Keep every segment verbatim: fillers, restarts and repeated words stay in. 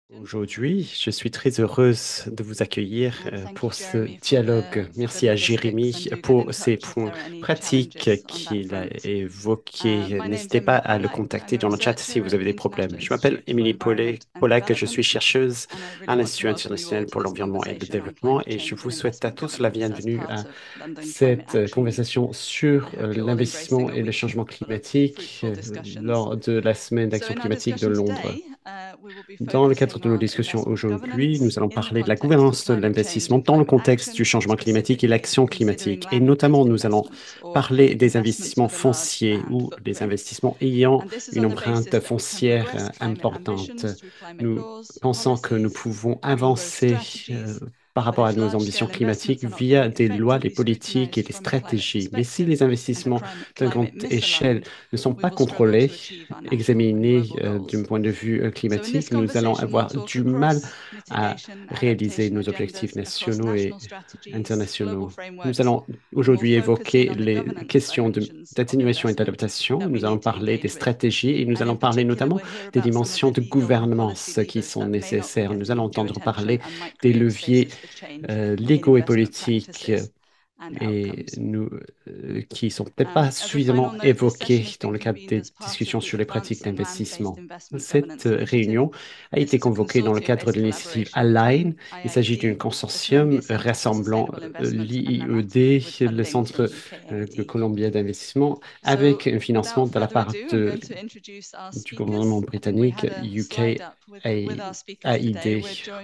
Aujourd'hui, je suis très heureuse de vous accueillir euh, pour ce dialogue. Merci à Jérémy pour ses points pratiques qu'il a évoqués. N'hésitez pas à le contacter dans le chat si vous avez des problèmes. Je m'appelle Émilie Paulet- Pollack, je suis chercheuse à l'Institut international pour l'environnement et le développement et je vous souhaite à tous la bienvenue à cette euh, conversation sur euh, l'investissement et le changement climatique euh, lors de la semaine d'action climatique de Londres. Dans le cadre de nos discussions aujourd'hui, nous allons parler de la gouvernance de l'investissement dans le contexte du changement climatique et l'action climatique. Et notamment, nous allons parler des investissements fonciers ou des investissements ayant une empreinte foncière euh, importante. Nous pensons que nous pouvons avancer euh, par rapport à nos ambitions climatiques via des lois, des politiques et des stratégies. Mais si les investissements de grande échelle ne sont pas contrôlés, examinés euh, d'un point de vue euh, climatique, nous allons avoir du mal à réaliser nos objectifs nationaux et internationaux. Nous allons aujourd'hui évoquer les questions de- d'atténuation et d'adaptation. Nous allons parler des stratégies et nous allons parler notamment des dimensions de gouvernance qui sont nécessaires. Nous allons entendre parler des leviers euh, légaux et politiques et nous, euh, qui sont peut-être pas suffisamment évoqués dans le cadre des discussions sur les pratiques d'investissement. Cette euh, réunion a été convoquée dans le cadre de l'initiative Align. Il s'agit d'un consortium euh, rassemblant euh, l'I I E D, le Centre euh, de Columbia d'investissement, avec un financement de la part de, du gouvernement britannique, U K A I D.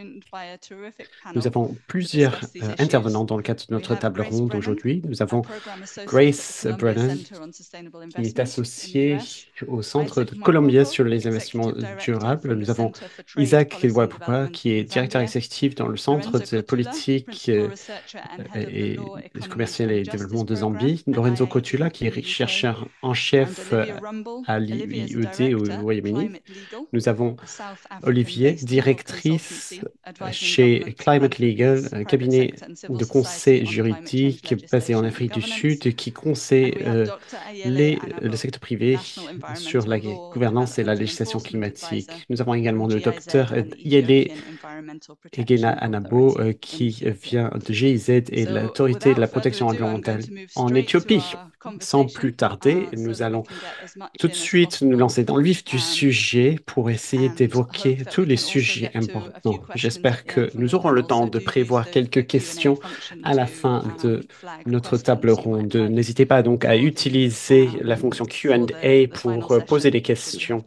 Nous avons plusieurs euh, intervenants dans le cadre de notre table ronde aujourd'hui. Nous avons Grace Brennan, qui est associée au Centre de Columbia sur les investissements durables. Nous avons Isaac Kilwapupa, qui est directeur exécutif dans le Centre de politique euh, et commercial et développement de Zambie. Lorenzo Cotula, qui est chercheur en chef euh, à l'I I E D au Royaume-Uni. Nous avons Olivier, directrice euh, chez Climate Legal, un cabinet de conseil juridique basé en Afrique du Sud qui conseille euh, les, le secteur privé sur la gouvernance et la législation climatique. Nous avons également le docteur Yele Egena Anabo euh, qui vient de G I Z et l'autorité de la protection environnementale en Éthiopie. Sans plus tarder, nous allons tout de suite nous lancer dans le vif du sujet pour essayer d'évoquer tous les sujets importants. J'espère que nous aurons le temps de prévoir quelques questions à la fin de notre table ronde. N'hésitez pas donc à utiliser la fonction Q and A pour euh, poser des questions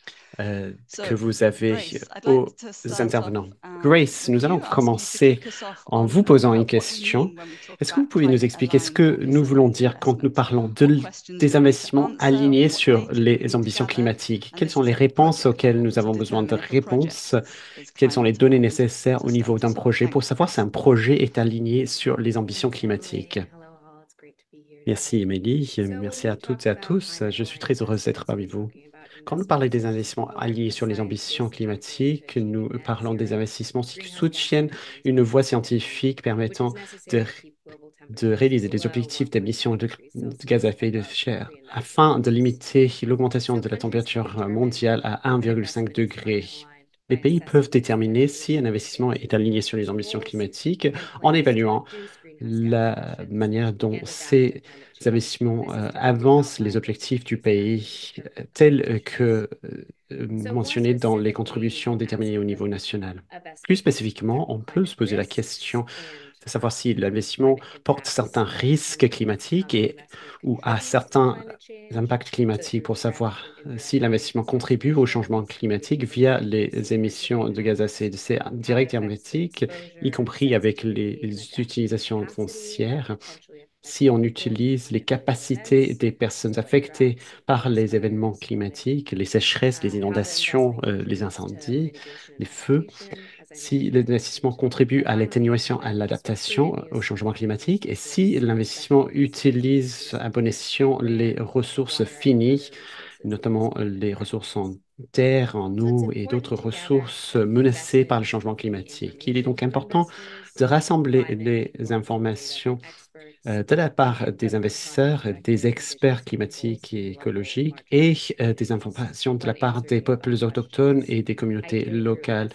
euh, que vous avez aux intervenants. Grace, nous allons commencer en vous posant une question. Est-ce que vous pouvez nous expliquer ce que nous voulons dire quand nous parlons de, l- des investissements alignés sur les ambitions climatiques? Quelles sont les réponses auxquelles nous avons besoin de réponses? Quelles sont les données nécessaires au niveau d'un projet pour savoir si un projet est aligné sur les ambitions Thanks, climatiques? Emily. Hello, all. It's great to be here. Merci, Émilie. So, when Merci we à talk toutes et à about tous. climate Je suis driven très heureuse d'être investments, parmi we're vous. talking about Quand nous parlons des investments investissements where alliés the sur les science ambitions is driving climatiques, achieving nous net parlons des zero investissements qui greenhouse gas soutiennent emissions une by voie twenty fifty, scientifique which permettant is de, necessary to keep global de temperatures réaliser des below objectifs d'émissions one point five de degrees de gaz à Celsius effet de above the serre pre-industrial afin de levels. limiter l'augmentation So, de la température participants determine mondiale à whether un virgule cinq investment is degrés. climate aligned Les by pays peuvent assessing its déterminer si un adaptation to investissement est changes, aligné sur les its ambitions goals, climatiques and en plans to évaluant reduce greenhouse gas la emissions manière dont and adapt to ces climate change. investissements This is euh, typically avancent les outlined in objectifs du countries that have pays, major euh, climate tels ambitions. que euh, So, more mentionnés dans les specifically, contributions I'm déterminées au asking niveau whether national. Plus investments spécifiquement, on tackle peut climate se poser la risks question and de savoir si um, l'investissement climate porte certains impacts and risques determine how climatiques the et investment ou à contributes to certains climate change. impacts So, climatiques through pour direct savoir and euh, si indirect l'investissement means, contribue au changement emissions, climatique via including les émissions de gaz à participating effet de serre how it directes et affects indirectes, y exposure, compris avec les sensitivity, and adaptation utilisations capacity that foncières potentially affect si on people and utilise les climate related capacités events des personnes like affectées droughts, par les événements wildfires, flooding, climatiques, les sécheresses, les um, how the inondations, investment euh, les contributes to incendies, mitigation and les feux, adaptation, as I si mentioned in my l'investissement speech. contribue And à finally, l'atténuation, à whether l'adaptation security au of changement supply of climatique, et si resources, l'investissement especially sustainable utilise à bon resources, escient les land, ressources water, and finies, other resources in notamment euh, extreme les ressources en environments. terre, en So it's eau et d'autres important to gather ressources menacées par le investment changement community climatique. Il est information donc from important investors, de rassembler private and les local data from informations experts, euh, de la part and des government policy investisseurs, des objectives and visions experts from climatiques et policymakers, écologiques market et euh, des participants informations de la when part des answering the above peuples autochtones questions. et des I communautés think your locales investment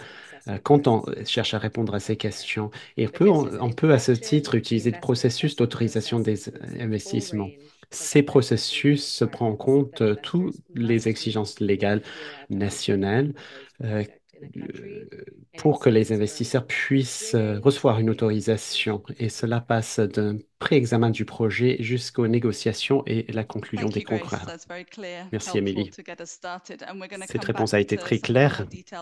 euh, quand on cherche à répondre à ces questions. Et on peut, on, on peut à ce titre utiliser le processus d'autorisation des investissements. Ces processus prennent en compte euh, toutes les exigences légales nationales euh, euh, pour que les investisseurs puissent euh, recevoir une autorisation. Et cela passe d'un pré-examen du projet jusqu'aux négociations et la conclusion des contrats. Merci, Émilie. Cette réponse a été très claire.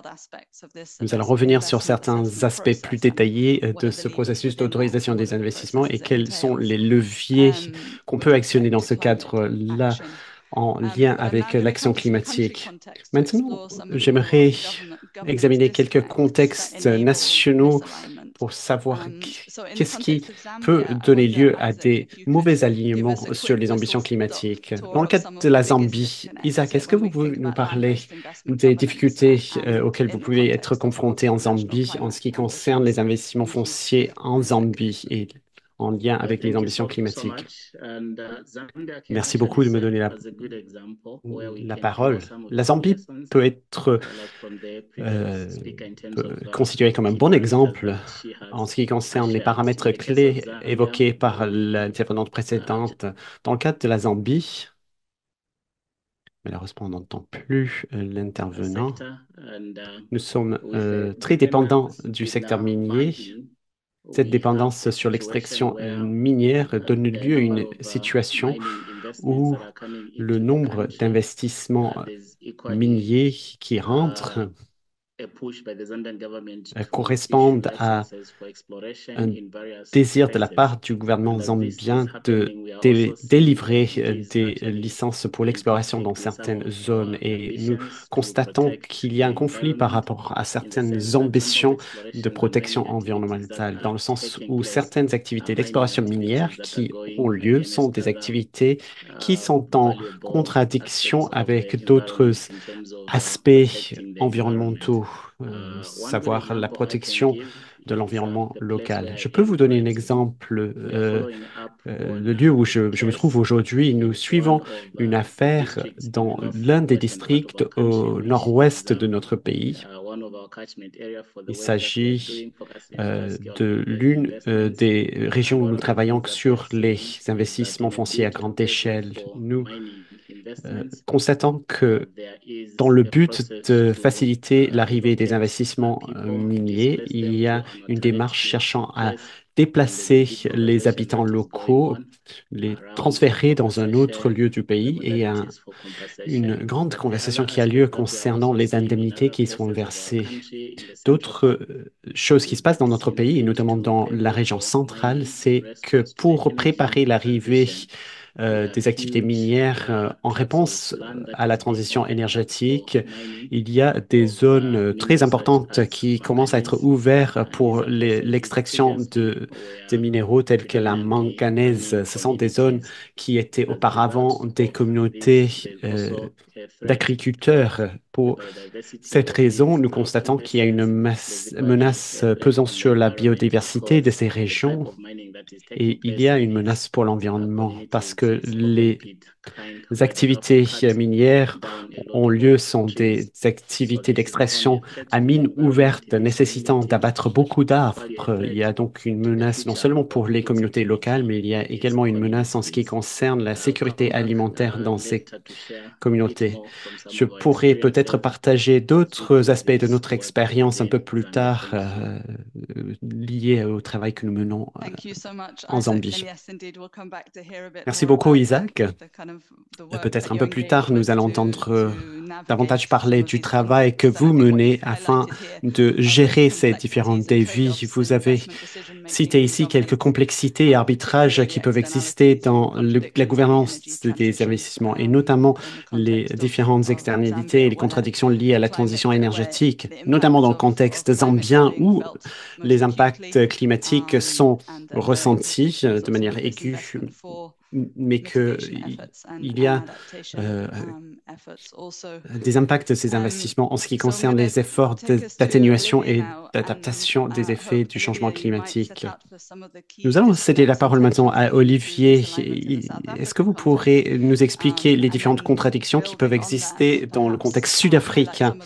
Nous allons revenir sur certains aspects plus détaillés euh, de ce processus d'autorisation des investissements et quels sont les leviers qu'on peut actionner dans ce cadre-là en lien avec l'action climatique. Maintenant, j'aimerais examiner quelques contextes nationaux pour savoir qu'est-ce qui peut donner lieu à des mauvais alignements sur les ambitions climatiques. Dans le cas de la Zambie, Isaac, est-ce que vous pouvez nous parler des difficultés euh, auxquelles vous pouvez être confronté en Zambie en ce qui concerne les investissements fonciers en Zambie et en lien Uh, avec les thank you ambitions so, so climatiques? much. And uh, Zambia can Merci actually beaucoup de me serve donner la, as a good example where we la can follow parole. some of La the Zambie lessons peut être uh, like from the previous euh, speaker in terms peut of uh, considérée comme un key bon parameters exemple that she en has ce qui uh, concerne les shared. In paramètres the case of clés Zambia, évoqués par we l'intervenante uh, précédente. Dans le cadre de la Zambie, malheureusement, on n'entend plus euh, uh, l'intervenant. sector and uh, Nous sommes with the euh, très dépendants maintenance du in secteur uh, minier. mining, Cette we have dépendance a sur situation l'extraction euh, where minière uh, donne the lieu à number une of uh, situation mining investments où that are coming le into the nombre country, d'investissements uh, there's equally miniers qui uh, rentrent a push by the Zambian government euh, to issue correspondent à licenses for exploration un in various désir de la phases. part du gouvernement And as this is zambien de happening, we are also dé- seeing délivrer euh, activities des actually licences pour in l'exploration dans conflict with some certaines of zones. our Et nous ambitions to constatons protect qu'il y a un the conflit par environment, rapport à in the certaines sense that some of the ambitions de explorations and protection mining activities that environnementale, dans are le sens taking où place certaines are activités mining d'exploration minière activities that are qui ont going lieu sont against des other activités qui uh, sont en valuable contradiction aspects of the avec d'autres environment in terms of uh, aspects protecting the environment. environnementaux, euh, Uh, one good savoir la example I can protection give de is uh, l'environnement the place local. where Je I peux am vous donner un currently. exemple. We are euh, following up euh, on le lieu uh, où a je, je me trouve case aujourd'hui, nous with one suivons of une uh, the affaire districts in the dans l'un des northwestern part of districts our country, au which is nord-ouest de uh, notre pays. uh, one of our catchment area for the Il work that we are s'agit doing, focusing on large euh, scale de mining l'une euh, investments. des régions And où one nous of the travaillons things that we are sur les seeing is that investissements on a fonciers à bid grande also échelle. for Nous mining euh, investments, constatons uh, que there dans is le a but process de to faciliter uh, l'arrivée des relocate uh, investissements euh, people, miniers, displace il them y to a an une alternate démarche uh, cherchant à place. And there's a déplacer big les conversation habitants that is going locaux, on les around the transférer dans un autre compensation lieu du and the pays et un- modalities for une compensation. grande But the conversation other qui a lieu aspect that we are concernant also les seeing in indemnités other qui sont places of our versées. country, in the central D'autres part, euh, choses qui se is passent that dans we're notre seeing a pays, et push notamment to dans la région enable centrale, mining in c'est que response to the pour energy préparer l'arrivée transition. euh, There are des activités huge minières euh, uh, en tracts of réponse land that à la is being transition opened up for énergétique, mining il y a des of zones uh, euh, très minerals such importantes as qui commencent à être manganese. ouvertes Uh, pour Isaac was les- saying this l'extraction previously, de, des where minéraux tels que la predominantly manganèse. mining Ce sont des zones communities. qui étaient As a result auparavant des of communautés this, there's euh, also a threat d'agriculteurs. of the Pour biodiversity cette of raison, these nous uh, constatons qu'il y a une campuses. There's masse- equally menace a threat pesant on the sur la environment biodiversité de because ces the type régions of mining that is taking et il y place a in une these menace pour uh, l'environnement parce communities que is open les pit kind, where they have to activités cut minières down a lot ont lieu of sont des trees. So activités this is not only d'extraction a threat à to the mine environment ouverte in its nécessitant communities, d'abattre beaucoup but equally a d'arbres. Il y threat a donc une to the menace non future seulement pour les of communautés locales, security mais il y in a these également une menace en ce qui communities. concerne la I'll sécurité come back alimentaire uh, dans ces later to share a bit communautés. more from some Je of our pourrais peut-être experiences partager d'autres within aspects de this notre work expérience un within peu plus Zambia. tard Thank you. euh, euh, liés au travail que nous menons euh, Thank you so much, en Isaac. And Zambie. yes, indeed, we'll come back to hear a bit Merci more beaucoup, about Isaac. the kind of the Euh, work that Peut-être un you're peu plus tard, engaged nous with allons to entendre euh, to davantage navigate some parler of du these travail que conflicts. And vous I think what menez you've afin highlighted here de are those gérer ces différents complexities and défis. trade-offs in Vous avez investment decision making cité and ici quelques governance, complexités et and arbitrages particularly the qui peuvent exister externalities and dans le- la contradictions of the gouvernance energy des transition investissements et um, notamment in the les context of différentes of externalités et Zambia, les where contradictions liées à la climate, transition uh, where énergétique, the notamment dans impacts le of of contexte climate are zambien being où felt most les acutely. impacts climatiques Um, sont and that the ressentis euh, implications de of some manière of this aiguë, investment for mais que mitigation il efforts and, il y and a adaptation euh, um, efforts also. des impacts de ces Um, investissements en ce qui so I'm concerne going to les efforts take de- us to d'atténuation Olivia et now and d'adaptation des uh, effets hope, du changement Olivia, you might set climatique. out for some of the Nous key allons céder la disconnects and parole maintenant tensions à leading to Olivier. misalignment in the South Est-ce que African vous context. pourrez nous expliquer Um, les and différentes then contradictions qui peuvent building on that, exister dans le perhaps contexte um, highlight sud-africain some of the laws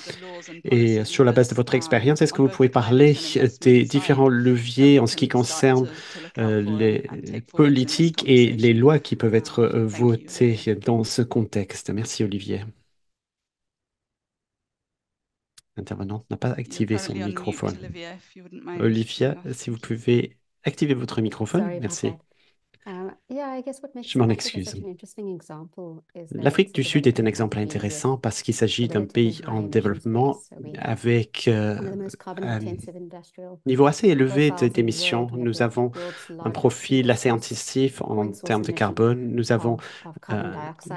Et sur la base de votre expérience, est-ce que vous pouvez parler des différents leviers en ce qui concerne euh, les politiques et les lois qui peuvent être euh, votées dans ce contexte? Merci, Olivier. L'intervenante n'a pas activé son microphone. Olivia, si vous pouvez activer votre microphone. Merci. Je m'en excuse. L'Afrique du Sud est un exemple intéressant parce qu'il s'agit d'un pays en développement avec euh, un niveau assez élevé d'émissions. Nous avons un profil assez intensif en termes de carbone. Nous avons euh,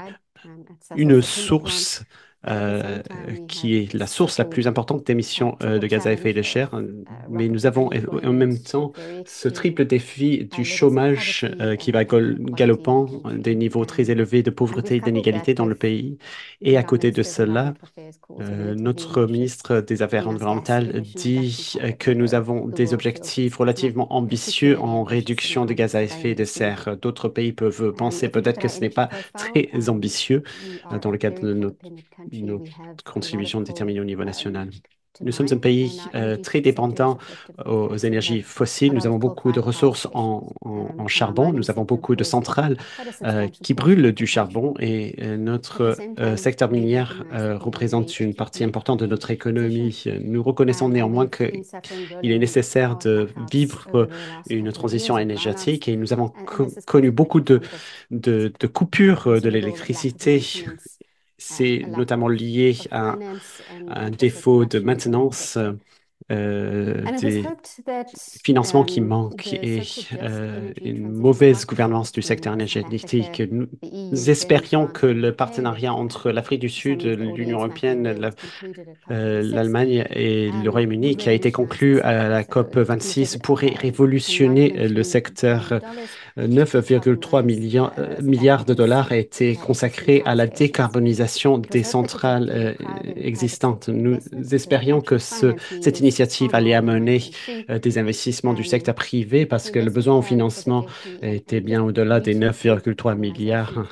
une source euh, qui est la source la plus importante d'émissions euh, de gaz à effet de serre, mais nous avons en même temps ce triple défi du chômage euh, qui va galopant, des niveaux très élevés de pauvreté et d'inégalité dans le pays. Et à côté de cela, euh, notre ministre des Affaires environnementales dit euh, que nous avons des objectifs relativement ambitieux en réduction de gaz à effet de serre. D'autres pays peuvent penser peut-être que ce n'est pas très ambitieux euh, dans le cadre de notre, notre contribution déterminée au niveau national. Nous sommes un pays euh, très dépendant aux, aux énergies fossiles. Nous avons beaucoup de ressources en, en- en charbon. Nous avons beaucoup de centrales euh, qui brûlent du charbon et euh, notre euh, secteur minier euh, représente une partie importante de notre économie. Nous reconnaissons néanmoins qu'il est nécessaire de vivre une transition énergétique et nous avons co- connu beaucoup de, de, de coupures de l'électricité. C'est notamment lié à un défaut de maintenance euh, des financements qui manquent et euh, une mauvaise gouvernance du secteur énergétique. Nous, nous espérions que le partenariat entre l'Afrique du Sud, l'Union européenne, la- euh, l'Allemagne et le Royaume-Uni, qui a été conclu à la COP vingt-six, pourrait révolutionner euh, le secteur. neuf virgule trois milliards, euh, milliards de dollars a été consacré à la décarbonisation des centrales euh, existantes. Nous espérions que ce, cette initiative allait amener euh, des investissements du secteur privé parce que le besoin en financement était bien au-delà des neuf virgule trois milliards.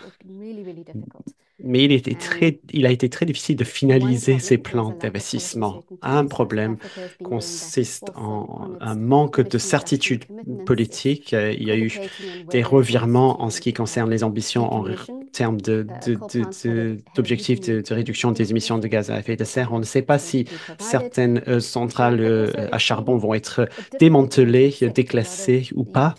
Mais il était très, il a été très difficile de finaliser ces plans d'investissement. Un problème consiste en un manque de certitude politique. Euh, Il y a eu des revirements en ce qui concerne les ambitions en r- termes de, de- de- de- d'objectifs de, de réduction des émissions de gaz à effet de serre. On ne sait pas si certaines euh, centrales euh, à charbon vont être démantelées, déclassées ou pas.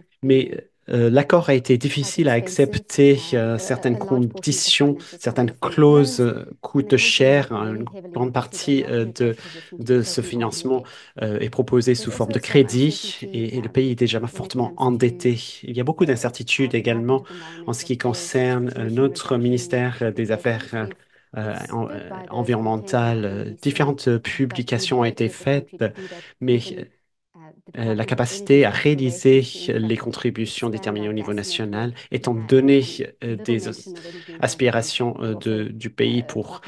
Mais euh, l'accord a été difficile à accepter. Euh, certaines conditions, certaines clauses euh, coûtent cher. Une grande partie euh, de, de ce financement euh, est proposée sous forme de crédit et, et le pays est déjà fortement endetté. Il y a beaucoup d'incertitudes également en ce qui concerne euh, notre ministère des Affaires euh, euh, en- euh, environnementales. Euh, Différentes publications ont été faites, mais euh, la capacité à réaliser les contributions déterminées au niveau national, étant donné euh, des aspirations euh, de- du pays pour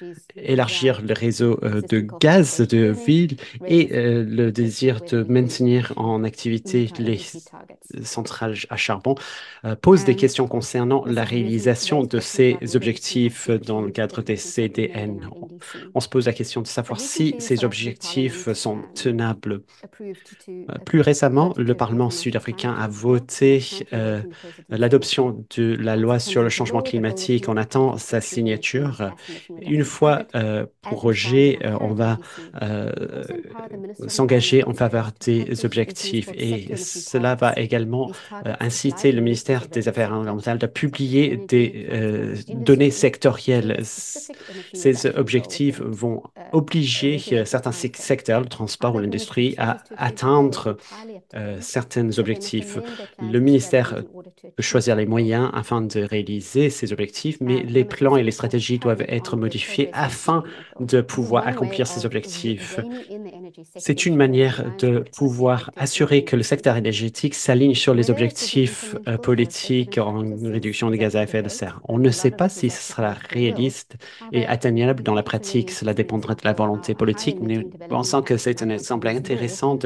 élargir le réseau euh, de gaz de ville et euh, le désir de maintenir en activité les centrales à charbon, euh, pose des questions concernant la réalisation de ces objectifs dans le cadre des C D N. On, on se pose la question de savoir si ces objectifs sont tenables. Euh, Plus récemment, le Parlement sud-africain a voté euh, l'adoption de la loi sur le changement climatique. On attend sa signature. Une fois euh, prorogée, euh, on va euh, s'engager en faveur des objectifs et cela va également euh, inciter le ministère des Affaires environnementales à publier des euh, données sectorielles. C- Ces objectifs vont obliger euh, certains sec- secteurs, le transport ou l'industrie, à atteindre euh, certains objectifs. Le ministère peut choisir les moyens afin de réaliser ces objectifs, mais les plans et les stratégies doivent être modifiés afin de pouvoir accomplir ces objectifs. C'est une manière de pouvoir assurer que le secteur énergétique s'aligne sur les objectifs euh, politiques en réduction des gaz à effet de serre. On ne sait pas si ce sera réaliste et atteignable dans la pratique. Cela dépendra de la volonté politique, mais pensant que c'est un exemple intéressant de la manière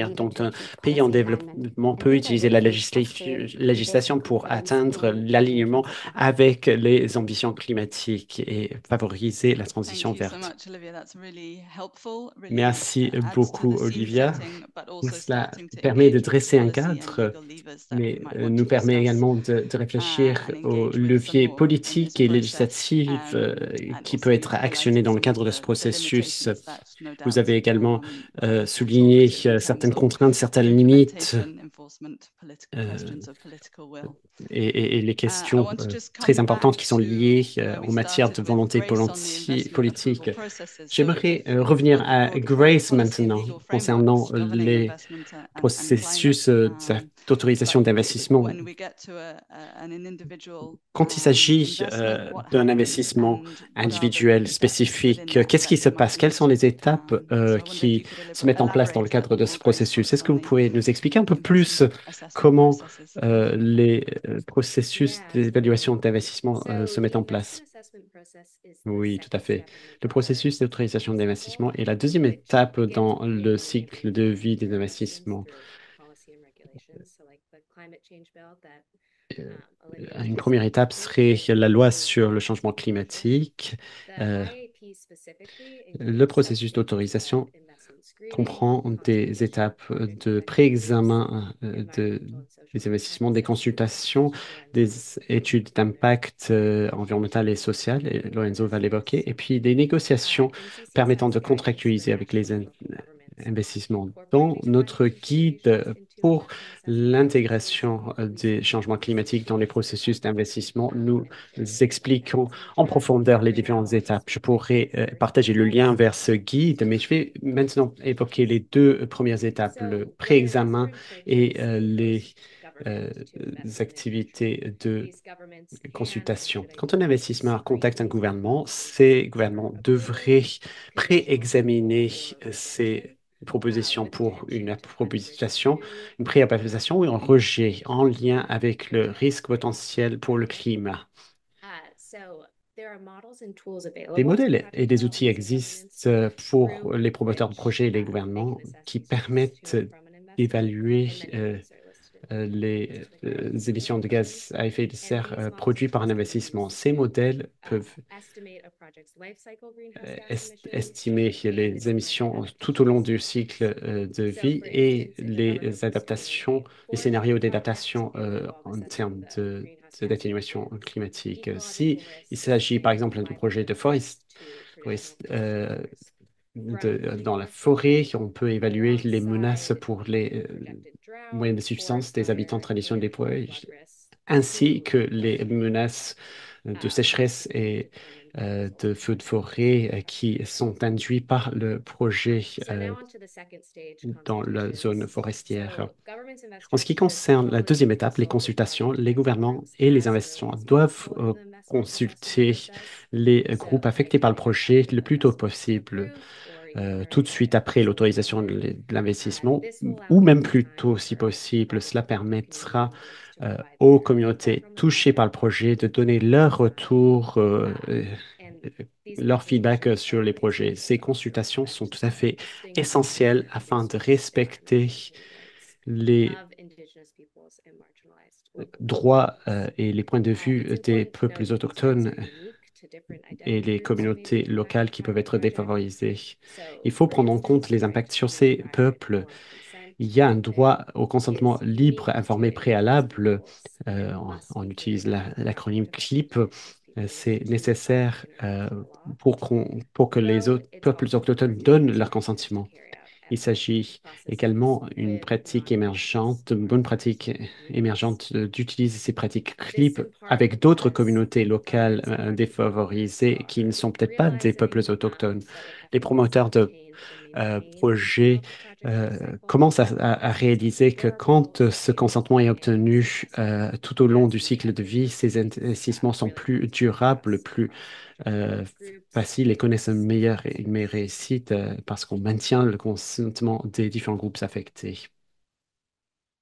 manière dont un pays en développement peut utiliser la législa- législation pour atteindre l'alignement avec les ambitions climatiques et favoriser la transition Thank you so verte. much, Olivia. That's really helpful, really Merci adds to beaucoup, the scene Olivia. setting, but also Cela starting to permet de engage with the dresser un policy and cadre, legal levers that we mais might euh, want nous to permet discuss également de, de uh, réfléchir and aux engage with some leviers more in this politiques et process. législatifs euh, Um, and qui also peuvent you've être actionnés highlighted dans le some of cadre de ce the, the processus. limitations that no Vous doubt avez également um, euh, are souligné talked to in euh, terms certaines of contraintes, certaines limites implementation, enforcement, polit- euh, questions of political will. et, et- et les Uh, I questions want to euh, just très come back importantes qui sont liées to euh, where we en matière started de with volonté Grace on the politi- investment approval politique. processes. So J'aimerais euh, revenir with à broad foreign Grace policy and maintenant legal concernant frameworks governing les investment uh, and, and climate. processus euh, Um, d'autorisation but d'investissement. when we get to a, a, an individual Quand il um, s'agit investment, euh, what d'un happens investissement and what are the, individuel the steps within spécifique, that qu'est-ce qui that se we might passe? Quelles need? sont les étapes Um, euh, so I wonder if qui you could se elab- mettent en place dans le elaborate a cadre bit de ce more, Grace, for processus? us Est-ce que on vous the pouvez nous expliquer un peu plus investment assessment comment processes. Thank euh, you. les euh, processus Yeah, d'évaluation certainly. d'investissement euh, se So mettent the en investment place? assessment process is the Oui, tout à second fait. step in the Le broader processus d'autorisation investment cycle, d'investissement est la deuxième which étape begins dans with le gating cycle de approvals vie des for investments investissements. through policy and regulations. So like the climate change bill that Euh, um, Olivia Une just première étape mentioned serait is la loi includes sur le that changement application. climatique. The Euh, I A P specifically le includes processus six stages of d'autorisation investment screening, comprend des consultation, étapes market de effectiveness, pré-examen euh, de, environmental and social des impact investissements, des assessment, consultations, and des implementation études agreement. d'impact euh, environnemental et social, et Lorenzo va l'évoquer, et puis des négociations Uh, N C C permettant de sets guidance for contractualiser avec les national in- and local governments on investissements. Dans incorporating notre climate-change guide considerations into pour investment assessments, we l'intégration euh, specifically des cite changements steps climatiques dans les three through processus eleven, d'investissement, um, nous and I'll share a link with that expliquons in the en chat profondeur les right différentes now just étapes. to Je bring pourrais things euh, forward. partager le lien vers ce guide, mais je vais maintenant évoquer les deux premières étapes, le So where pré-examen different et approaches euh, lead les host euh, governments to investment and activités infrastructure, de these governments can and consultation. should Quand un include investisseur contacte un screenings and gouvernement, consultations ces gouvernements before devraient approving, conditional pré-examiner approval or rejection, ces uh, propositions with pour une attention to whether they're approbation, true, une uh, pré-approbation ou un climate rejet en lien avec le protect risque potentiel pour le climat. Uh, so there are models and tools Des available to modèles et project des outils developments and governments existent euh, pour through les promoteurs de which projets et les uh, they gouvernements can assess qui results to permettent and from an investment, d'évaluer and many of euh, these are listed in euh, the les Investment euh, Guidance émissions de Communication. gaz à effet de And serre these euh, models produits and par un tools can be investissement. used Ces to modèles uh, peuvent estimate a project's life cycle greenhouse euh, gas est- emissions estimer and les its climate émissions tout au long du adaptations. cycle euh, de So, vie for et instance, if a government les pursuing adaptations, a les forestry scénarios project d'adaptation euh, involves en assessing termes the de greenhouse gas d'atténuation emissions, climatique. Si ecological il risks, s'agit par and exemple d'un projet de livelihoods forest, to traditional forest- forestry euh, owners. From de- dans la forêt, deforestation on peut évaluer les menaces alongside pour les euh, projected drought, moyens de subsistance forest des habitants fire, traditionnels des and forêts, flood risks ainsi to que les inform menaces de um, sécheresse et planning euh, de proposals. feux de forêt euh, qui sont induits par le projet So euh, now on to the second stage, dans la consultations. zone forestière. So governments En ce qui investors should concerne la deuxième formally étape, les consult consultations, relevant les investment gouvernements groups et les as early investisseurs as doivent possible euh, in the investment assessment consulter process. les So groupes affectés right par le away projet after le the plus tôt investment has been possible, approved or euh, even tout de earlier suite if après it's still l'autorisation de ongoing. l'é- de Uh, l'investissement, this will allow ou même ample plus time tôt si for possible. Cela policymakers and community permettra leaders to euh, provide aux their feedback communautés on the touchées par le project. projet de donner leur retour, euh, euh, Um, and these leur feedback consultations sur are les projets. Ces essential to consultations sont respect tout à the fait distinct essentielles and afin de traditional stand respecter and human rights les of Indigenous peoples and marginalized local droits communities. euh, et les points de Uh, vue it's des important to note peuples that these groups autochtones are unique to different et identity les groups who may be communautés locales impacted qui by peuvent the être project. défavorisées. So, Il faut for prendre en compte instance, the les right impacts to sur ces private peuples. informed consent Il y a un method droit au consentement is libre, unique to informé, Indigenous préalable. peoples Euh, and on, must on include utilise la- a project l'acronyme development CLIP. plan for these Euh, peoples C'est to reflect nécessaire euh, international law. pour qu'on, pour que les Though autres it's peuples also autochtones important donnent for leur stakeholders to consentement. carry out Il evidence-based s'agit processes également d'une with pratique non-Indigenous émergente, une bonne partners pratique and communities. émergente euh, d'utiliser ces pratiques This CLIP in part avec d'autres because communautés locales governments and euh, project developers défavorisées qui ne are sont peut-être pas des peuples realizing um, autochtones. that with Les efforts promoteurs de obtained and euh, maintained projets throughout the project euh, lifecycle, commencent à, à- à investments are réaliser que affordable, quand euh, ce sustainable, consentement est and obtenu successful. euh, tout au long As du these cycle de efforts vie, ces increase, uh, investissements sont really plus helps to durables, address plus um, project euh, development groups faciles et connaissent une risks and meilleure, une meilleure challenges. réussite euh, parce qu'on maintient le consentement des différents groupes affectés.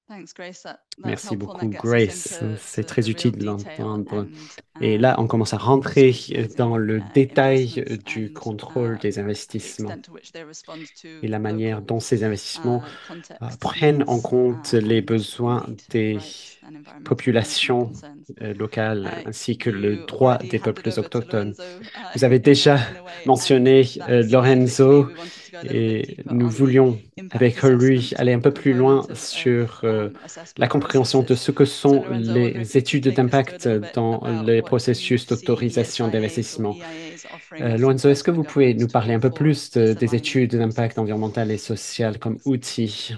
Merci beaucoup, Grace. C'est très utile de l'entendre. Et là, on commence à rentrer dans le détail du contrôle des investissements et la manière dont ces investissements euh, prennent en compte les besoins des populations euh, locales ainsi que le droit des peuples autochtones. Vous avez déjà mentionné euh, Lorenzo et nous voulions, avec lui, aller un peu plus loin sur euh, la compréhension de ce que sont les études d'impact dans les processus d'autorisation d'investissement. Euh, Lorenzo, est-ce que vous pouvez nous parler un peu plus de- des études d'impact environnemental et social comme outil?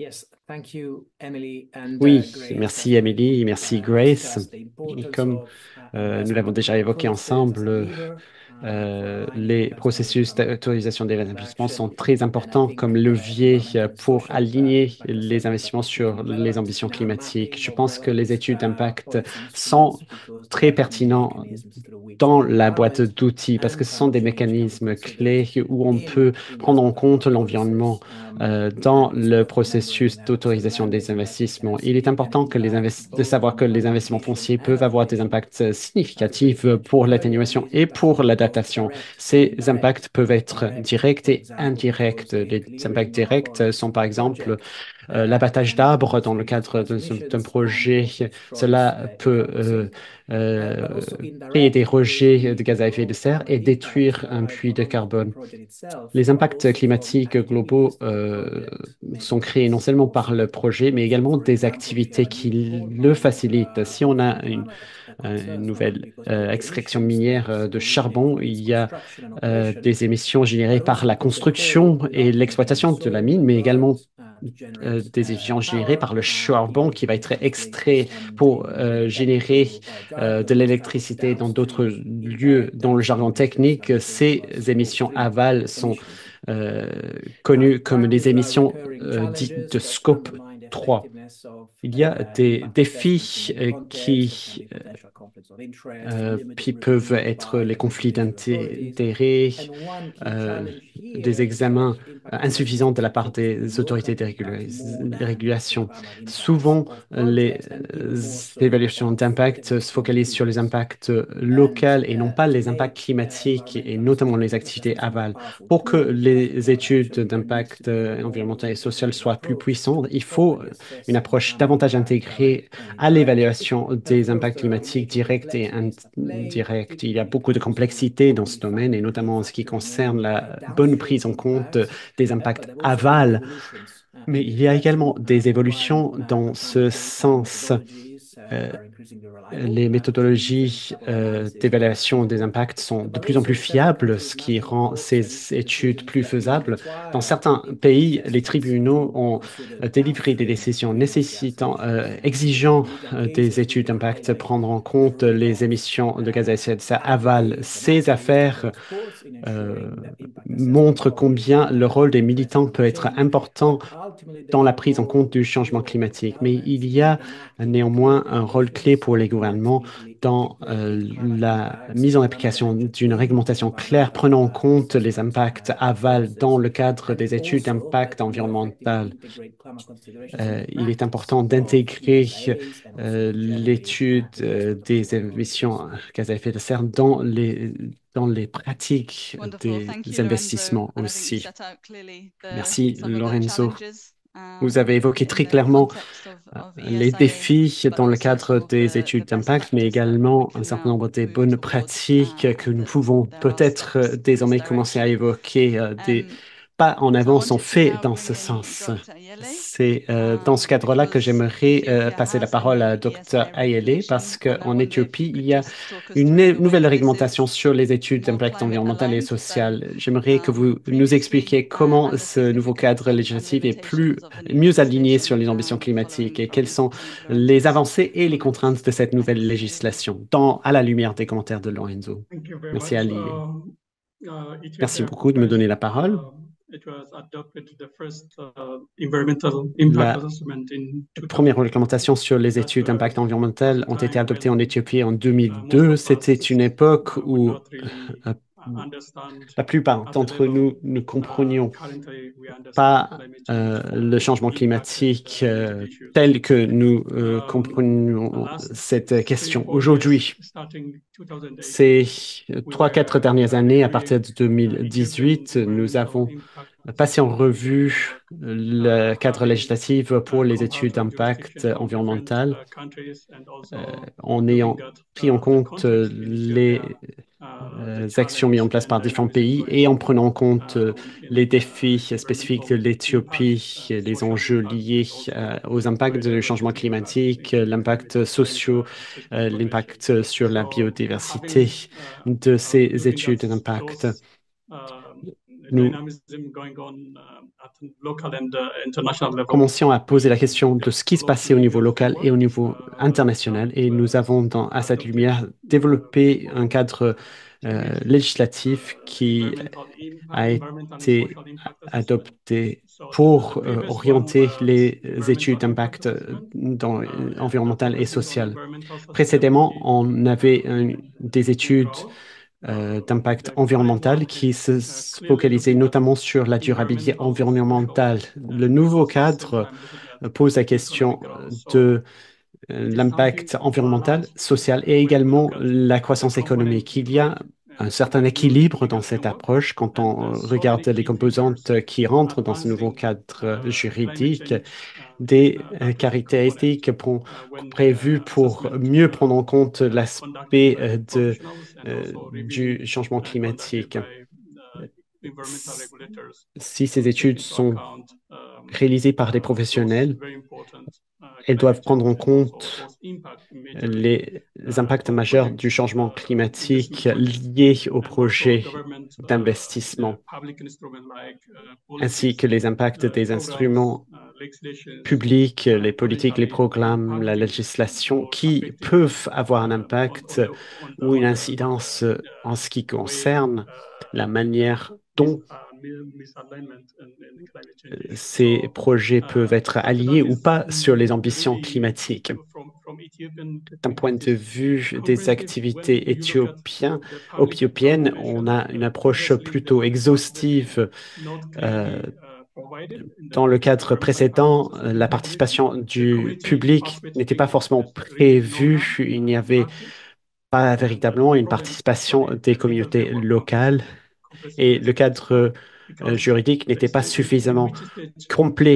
Oui, merci Emily, merci Grace. Et comme euh, nous l'avons déjà évoqué ensemble, euh, les processus d'autorisation des investissements sont très importants comme levier euh, pour aligner les investissements sur les ambitions climatiques. Je pense que les études d'impact sont très pertinents dans la boîte d'outils parce que ce sont des mécanismes clés où on peut prendre en compte l'environnement euh, dans le processus d'autorisation des investissements. Il est important que les invest- de savoir que les investissements fonciers peuvent avoir des impacts significatifs pour l'atténuation et pour l'adaptation. Ces impacts peuvent être directs et indirects. Les impacts directs sont par exemple euh, l'abattage d'arbres dans le cadre d'un d'un projet. Cela peut euh, euh, créer des rejets de gaz à effet de serre et détruire un puits de carbone. Les impacts climatiques globaux euh, sont créés non seulement par le projet, mais également des activités qui le facilitent. Si on a une, euh, une nouvelle euh, extraction minière euh, de charbon, il y a euh, des émissions générées par la construction et l'exploitation de la mine, mais également euh, des émissions générées par le charbon qui va être extrait pour euh, générer euh, de l'électricité dans d'autres lieux. Dans le jargon technique, ces émissions aval sont euh, connues comme des émissions euh, dites de scope trois. Il y a des défis euh, qui euh, qui peuvent être les conflits d'intérêts, euh, des examens euh, insuffisants de la part des autorités de régula- de régulation. Souvent, les euh, évaluations d'impact se focalisent sur les impacts locaux et non pas les impacts climatiques et notamment les activités aval. Pour que les études d'impact euh, environnemental et social soient plus puissantes, il faut une approche davantage intégrée à l'évaluation des impacts climatiques directs et indirects. Il y a beaucoup de complexité dans ce domaine et notamment en ce qui concerne la bonne prise en compte des impacts aval. Mais il y a également des évolutions dans ce sens. Euh, les méthodologies euh, d'évaluation des impacts sont de plus en plus fiables, ce qui rend ces études plus faisables. Dans certains pays, les tribunaux ont euh, délivré des décisions nécessitant, euh, exigeant euh, des études d'impact prendre en compte les émissions de gaz à effet de serre aval. Ces affaires euh, montrent combien le rôle des militants peut être important dans la prise en compte du changement climatique. Mais il y a néanmoins un rôle clé pour les gouvernements dans euh, la mise en application d'une réglementation claire prenant en compte les impacts aval dans le cadre des études d'impact environnemental. Euh, il est important d'intégrer euh, l'étude euh, des émissions de gaz à effet de serre dans les, dans les pratiques des investissements aussi. Merci, Lorenzo. Vous avez évoqué très clairement euh, les défis dans le cadre des études d'impact, mais également un certain nombre des bonnes pratiques que nous pouvons peut-être euh, désormais commencer à évoquer. euh, Des pas en avant sont faits dans ce sens. C'est euh, dans ce cadre-là que j'aimerais euh, passer la parole à docteur Ayele parce qu'en Éthiopie, il y a une né- nouvelle réglementation sur les études d'impact environnemental et social. J'aimerais que vous nous expliquiez comment ce nouveau cadre législatif est plus, mieux aligné sur les ambitions climatiques et quelles sont les avancées et les contraintes de cette nouvelle législation dans, à la lumière des commentaires de Lorenzo. Thank you very Merci much. Ali. Um, uh, Merci Ethiopia beaucoup de me donner la first, parole. um, it was adopted the first uh, environmental impact La assessment in première two thousand. réglementation sur les études d'impact environnemental ont été adoptées en Éthiopie en deux mille deux. Most of C'était us une époque uh, were où not really euh, la plupart d'entre nous ne comprenions pas euh, le changement climatique euh, tel que nous euh, comprenons cette question aujourd'hui. Ces trois, quatre dernières années, à partir de deux mille dix-huit, nous avons passé en revue le cadre législatif pour les études d'impact environnemental euh, en ayant pris en compte les euh, actions mises en place par différents pays et en prenant en compte euh, les défis spécifiques de l'Éthiopie, les enjeux liés euh, aux impacts du changement climatique, l'impact social, euh, l'impact sur la biodiversité de ces études d'impact. Nous commencions à poser la question de ce qui se passait au niveau local et au niveau international et nous avons, dans, à cette lumière, développé un cadre euh, législatif qui a été adopté pour euh, orienter les études d'impact dans, environnemental et social. Précédemment, on avait un, des études Euh, d'impact environnemental qui se focalisait notamment sur la durabilité environnementale. Le nouveau cadre euh, pose la question de euh, l'impact environnemental, social et également la croissance économique. Il y a un certain équilibre dans cette approche quand on regarde les composantes qui rentrent dans ce nouveau cadre juridique, des euh, caractéristiques pour, prévues pour mieux prendre en compte l'aspect euh, de, euh, du changement climatique. Si ces études sont réalisées par des professionnels, elles doivent prendre en compte les impacts majeurs du changement climatique liés au projet d'investissement, ainsi que les impacts des instruments publics, les politiques, les programmes, la législation qui peuvent avoir un impact ou une incidence en ce qui concerne la manière dont ces projets peuvent être alliés ou pas sur les ambitions climatiques. D'un point de vue des activités éthiopiennes, éthiopiennes, on a une approche plutôt exhaustive. Euh, dans le cadre précédent, la participation du public n'était pas forcément prévue. Il n'y avait pas véritablement une participation des communautés locales et le cadre euh, juridique n'était pas suffisamment complet.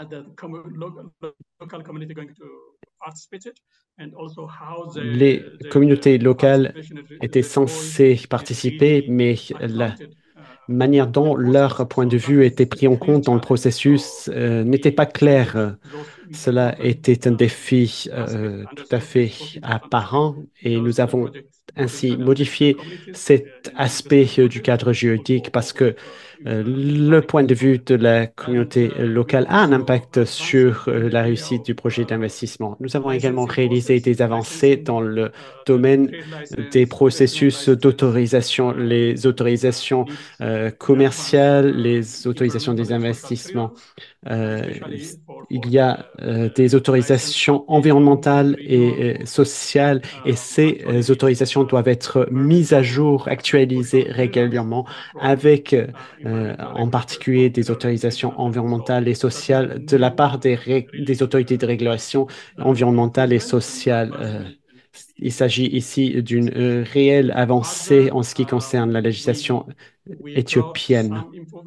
Les communautés locales étaient censées participer, mais la manière dont leur point de vue était pris en compte dans le processus euh, n'était pas claire. Cela était un défi euh, tout à fait apparent et nous avons ainsi modifié cet aspect euh, du cadre juridique parce que euh, le point de vue de la communauté locale a un impact sur euh, la réussite du projet d'investissement. Nous avons également réalisé des avancées dans le domaine des processus d'autorisation, les autorisations euh, commerciales, les autorisations des investissements. Euh, il y a euh, des autorisations environnementales et euh, sociales et ces euh, autorisations doivent être mises à jour, actualisées régulièrement avec euh, en particulier des autorisations environnementales et sociales de la part des, des autorités de régulation environnementale et sociale. Euh, il s'agit ici d'une euh, réelle avancée en ce qui concerne la législation éthiopienne.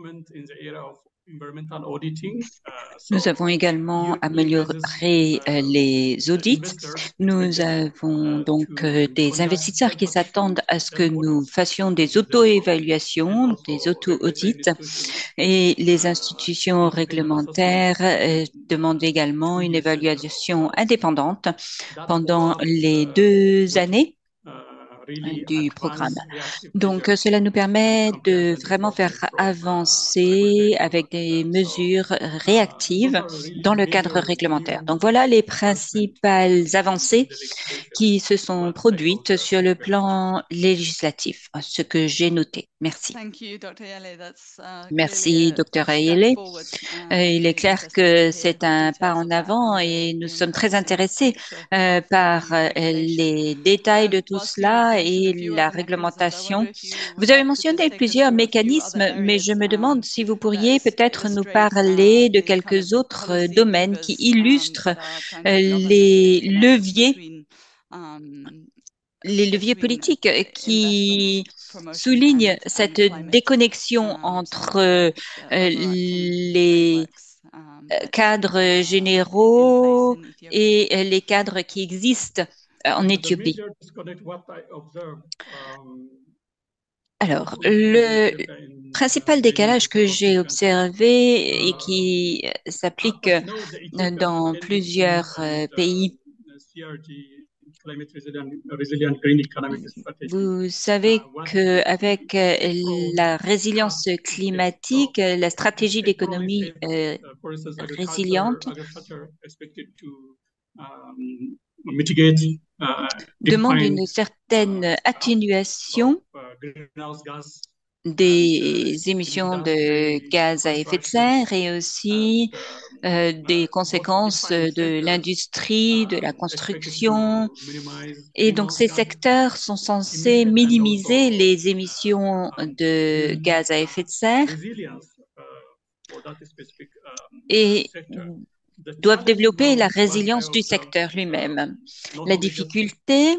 Nous avons également amélioré euh, les audits. Nous avons donc euh, des investisseurs qui s'attendent à ce que nous fassions des auto-évaluations, des auto-audits, et les institutions réglementaires euh, demandent également une évaluation indépendante pendant les deux années du programme. Donc, cela nous permet de vraiment faire avancer avec des mesures réactives dans le cadre réglementaire. Donc, voilà les principales avancées qui se sont produites sur le plan législatif, ce que j'ai noté. Merci. Merci, docteur Ayele. Il est clair que c'est un pas en avant et nous sommes très intéressés euh, par euh, les détails de tout cela loi et la réglementation. Vous avez mentionné plusieurs mécanismes, mais je me demande si vous pourriez peut-être nous parler de quelques autres domaines qui illustrent euh, les leviers les leviers politiques qui soulignent cette déconnexion entre euh, les cadres généraux et les cadres qui existent en Éthiopie. Alors, le principal décalage que j'ai observé et qui s'applique dans plusieurs pays, vous savez qu'avec la résilience climatique, la stratégie d'économie euh, résiliente demande une certaine atténuation des émissions de gaz à effet de serre et aussi euh, des conséquences de l'industrie, de la construction. Et donc, ces secteurs sont censés minimiser les émissions de gaz à effet de serre et doivent développer la résilience du secteur lui-même. La difficulté,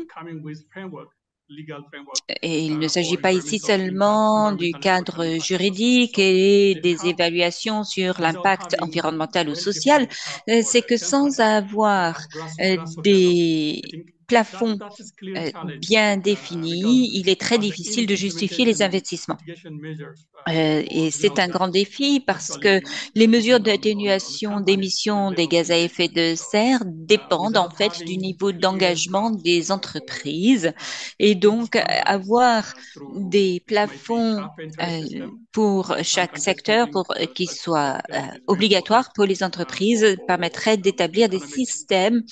et il ne s'agit pas ici seulement du cadre juridique et des évaluations sur l'impact environnemental ou social, c'est que sans avoir des plafonds bien définis, il est très difficile de justifier les investissements. Euh, et c'est un grand défi parce que les mesures d'atténuation d'émissions des gaz à effet de serre dépendent en fait du niveau d'engagement des entreprises. Et donc, avoir des plafonds euh, pour chaque secteur pour euh, qui soient euh, obligatoires pour les entreprises permettrait d'établir des systèmes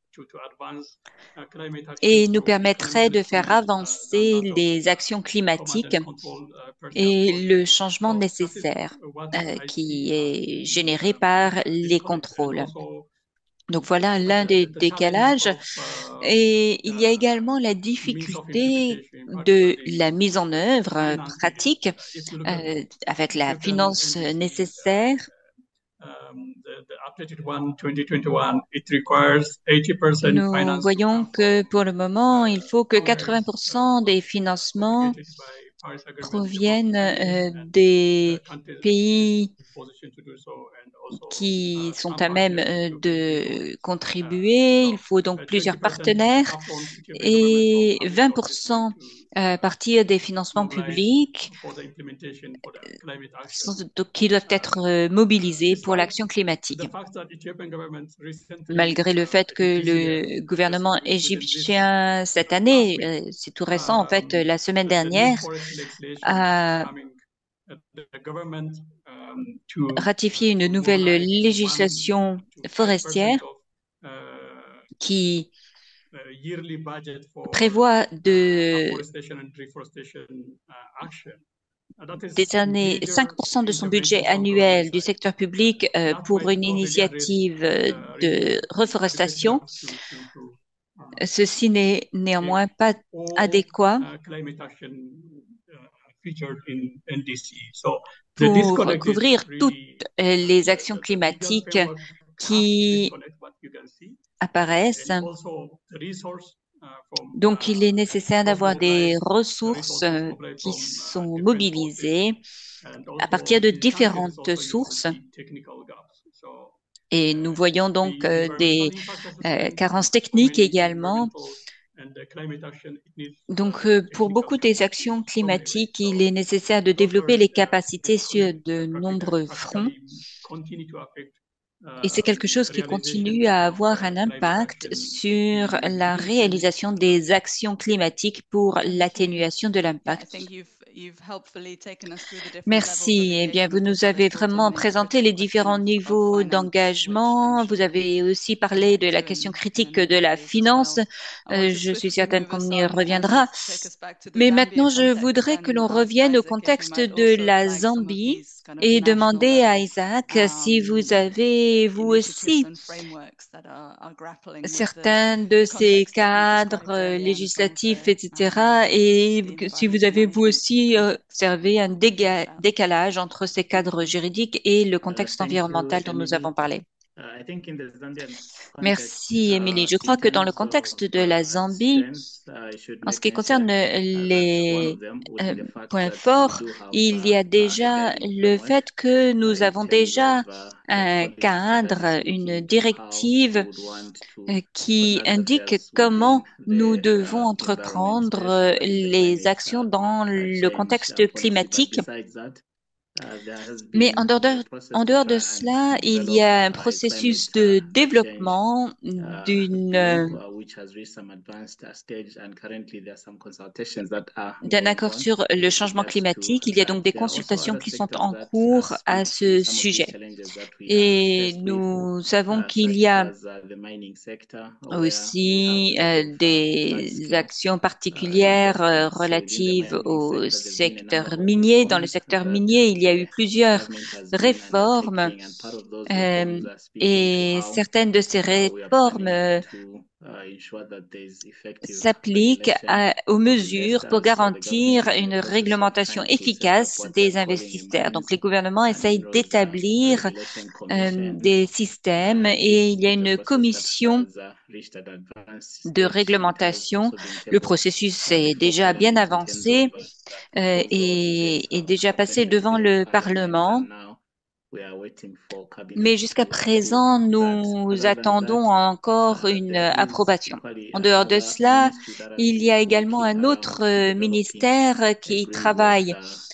et nous permettrait de faire avancer les actions climatiques et le changement nécessaire euh, qui est généré par les contrôles. Donc voilà l'un des décalages. Et il y a également la difficulté de la mise en œuvre pratique euh, avec la finance nécessaire. Nous voyons que pour le moment, il faut que quatre-vingts pour cent des financements proviennent euh, des pays qui sont à même euh, de contribuer. Il faut donc plusieurs partenaires et vingt pour cent à partir des financements publics donc, qui doivent être euh, mobilisés pour l'action climatique. Malgré le fait que le gouvernement égyptien, cette année, euh, c'est tout récent, en fait, la semaine dernière, a ratifié une nouvelle législation forestière qui prévoit de décerner cinq pour cent de son budget annuel du secteur public euh, pour une initiative de reforestation. Ceci n'est néanmoins pas adéquat pour couvrir toutes les actions climatiques qui apparaissent. Donc, il est nécessaire d'avoir des ressources qui sont mobilisées à partir de différentes sources. Et nous voyons donc euh, des euh, carences techniques également. Donc, euh, pour beaucoup des actions climatiques, il est nécessaire de développer les capacités sur de nombreux fronts. Et c'est quelque chose qui continue à avoir un impact sur la réalisation des actions climatiques pour l'atténuation de l'impact. Merci. Eh bien, vous nous avez vraiment présenté les différents niveaux d'engagement. Vous avez aussi parlé de la question critique de la finance. Euh, je suis certaine qu'on y reviendra. Mais maintenant, je voudrais que l'on revienne au contexte de la Zambie et demander à Isaac si vous avez, vous aussi, certains de ces cadres euh, législatifs, et cetera, et que si vous avez, vous aussi, euh, observé un déga- décalage entre ces cadres juridiques et le contexte environnemental dont nous avons parlé. Merci, Émilie. Je crois que dans le contexte de la Zambie, en ce qui concerne les euh, points forts, il y a déjà le fait que nous avons déjà un cadre, une directive euh, qui indique comment nous devons entreprendre euh, les actions dans le contexte climatique. Mais en dehors de, en dehors de cela, il y a un processus de développement d'une euh, d'un accord sur le changement climatique. Il y a donc des consultations qui sont en cours à ce sujet. Et nous savons qu'il y a aussi euh, des actions particulières euh, relatives au secteur minier. Dans le secteur minier, il y a eu plusieurs réformes euh, et certaines de ces réformes euh, s'appliquent à- aux mesures pour garantir une réglementation efficace des investisseurs. Donc, les gouvernements essayent d'établir euh, des systèmes et il y a une commission de réglementation. Le processus est déjà bien avancé euh, et est déjà passé devant le Parlement. Mais jusqu'à présent, nous attendons encore une approbation. En dehors de cela, il y a également un autre euh, ministère qui travaille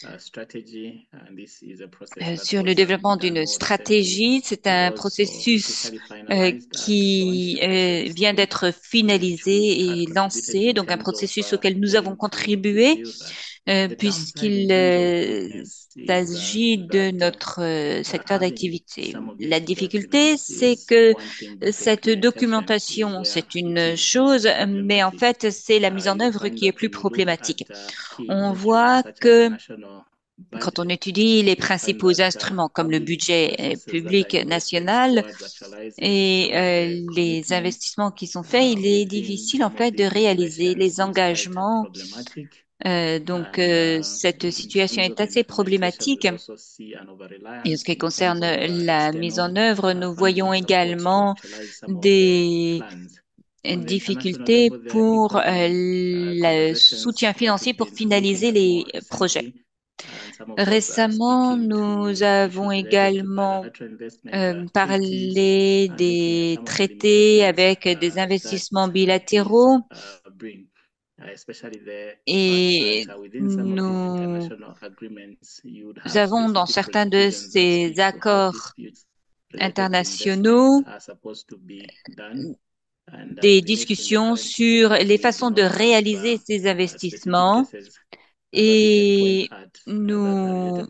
euh, sur le développement d'une stratégie. C'est un processus euh, qui euh, vient d'être finalisé et lancé, donc un processus auquel nous avons contribué euh, puisqu'il euh, s'agit de notre euh, secteur d'activité. La difficulté, c'est que euh, cette documentation, c'est une chose, mais en fait, c'est la mise en œuvre qui est plus problématique. On voit que quand on étudie les principaux instruments comme le budget euh, public national et euh, les investissements qui sont faits, il est difficile en fait de réaliser les engagements. Euh, donc, euh, cette situation est assez problématique. Et en ce qui concerne la mise en œuvre, nous voyons également des difficultés pour euh, le soutien financier pour finaliser les projets. Récemment, nous avons également euh, parlé des traités avec des investissements bilatéraux et nous avons dans certains de ces accords internationaux des discussions sur les façons de réaliser ces investissements et nous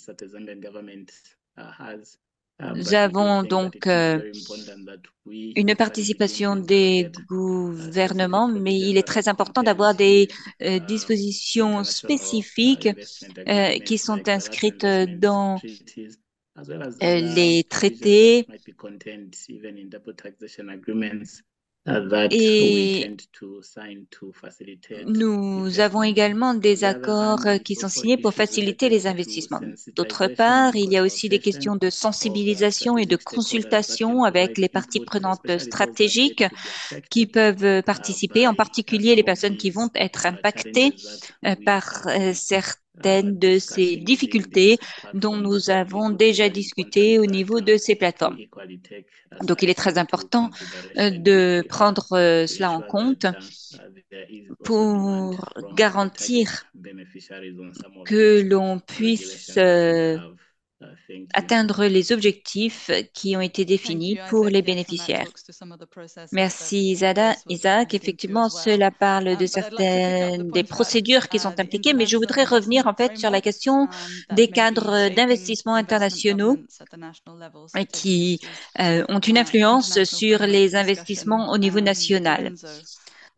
Nous avons donc euh, une participation des gouvernements, mais il est très important d'avoir des euh, dispositions spécifiques euh, qui sont inscrites dans euh, les traités et nous avons également des accords euh, qui sont signés pour faciliter les investissements. D'autre part, il y a aussi des questions de sensibilisation et de consultation avec les parties prenantes stratégiques qui peuvent participer, en particulier les personnes qui vont être impactées euh, par euh, certaines de ces difficultés dont nous avons déjà discuté au niveau de ces plateformes. Donc, il est très important euh, de prendre euh, cela en compte pour garantir que l'on puisse euh, atteindre les objectifs qui ont été définis pour les bénéficiaires. Merci Isada. Isaac, effectivement, cela parle de certaines des procédures qui sont impliquées, mais je voudrais revenir en fait sur la question des cadres d'investissement internationaux qui euh, ont une influence sur les investissements au niveau national.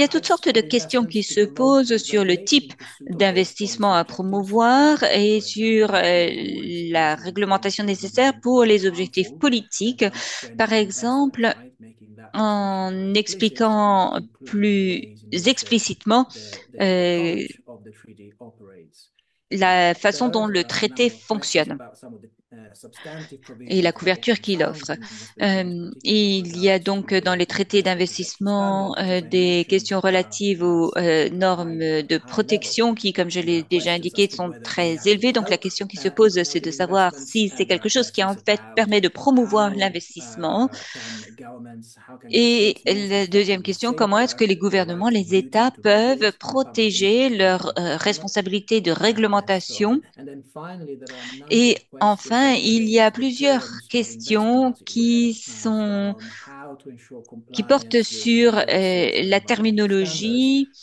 y a toutes sortes de questions qui se posent sur le type d'investissement à promouvoir et sur euh, la réglementation nécessaire pour les objectifs politiques. Par exemple, en expliquant plus explicitement euh, la façon dont le traité fonctionne. et la couverture qu'il offre. Euh, il y a donc dans les traités d'investissement euh, des questions relatives aux euh, normes de protection qui, comme je l'ai déjà indiqué, sont très élevées. Donc la question qui se pose, c'est de savoir si c'est quelque chose qui en fait permet de promouvoir l'investissement. Et la deuxième question, comment est-ce que les gouvernements, les États peuvent protéger leurs euh, responsabilités de réglementation? Et enfin, il y a plusieurs questions qui sont, qui portent sur euh, la terminologie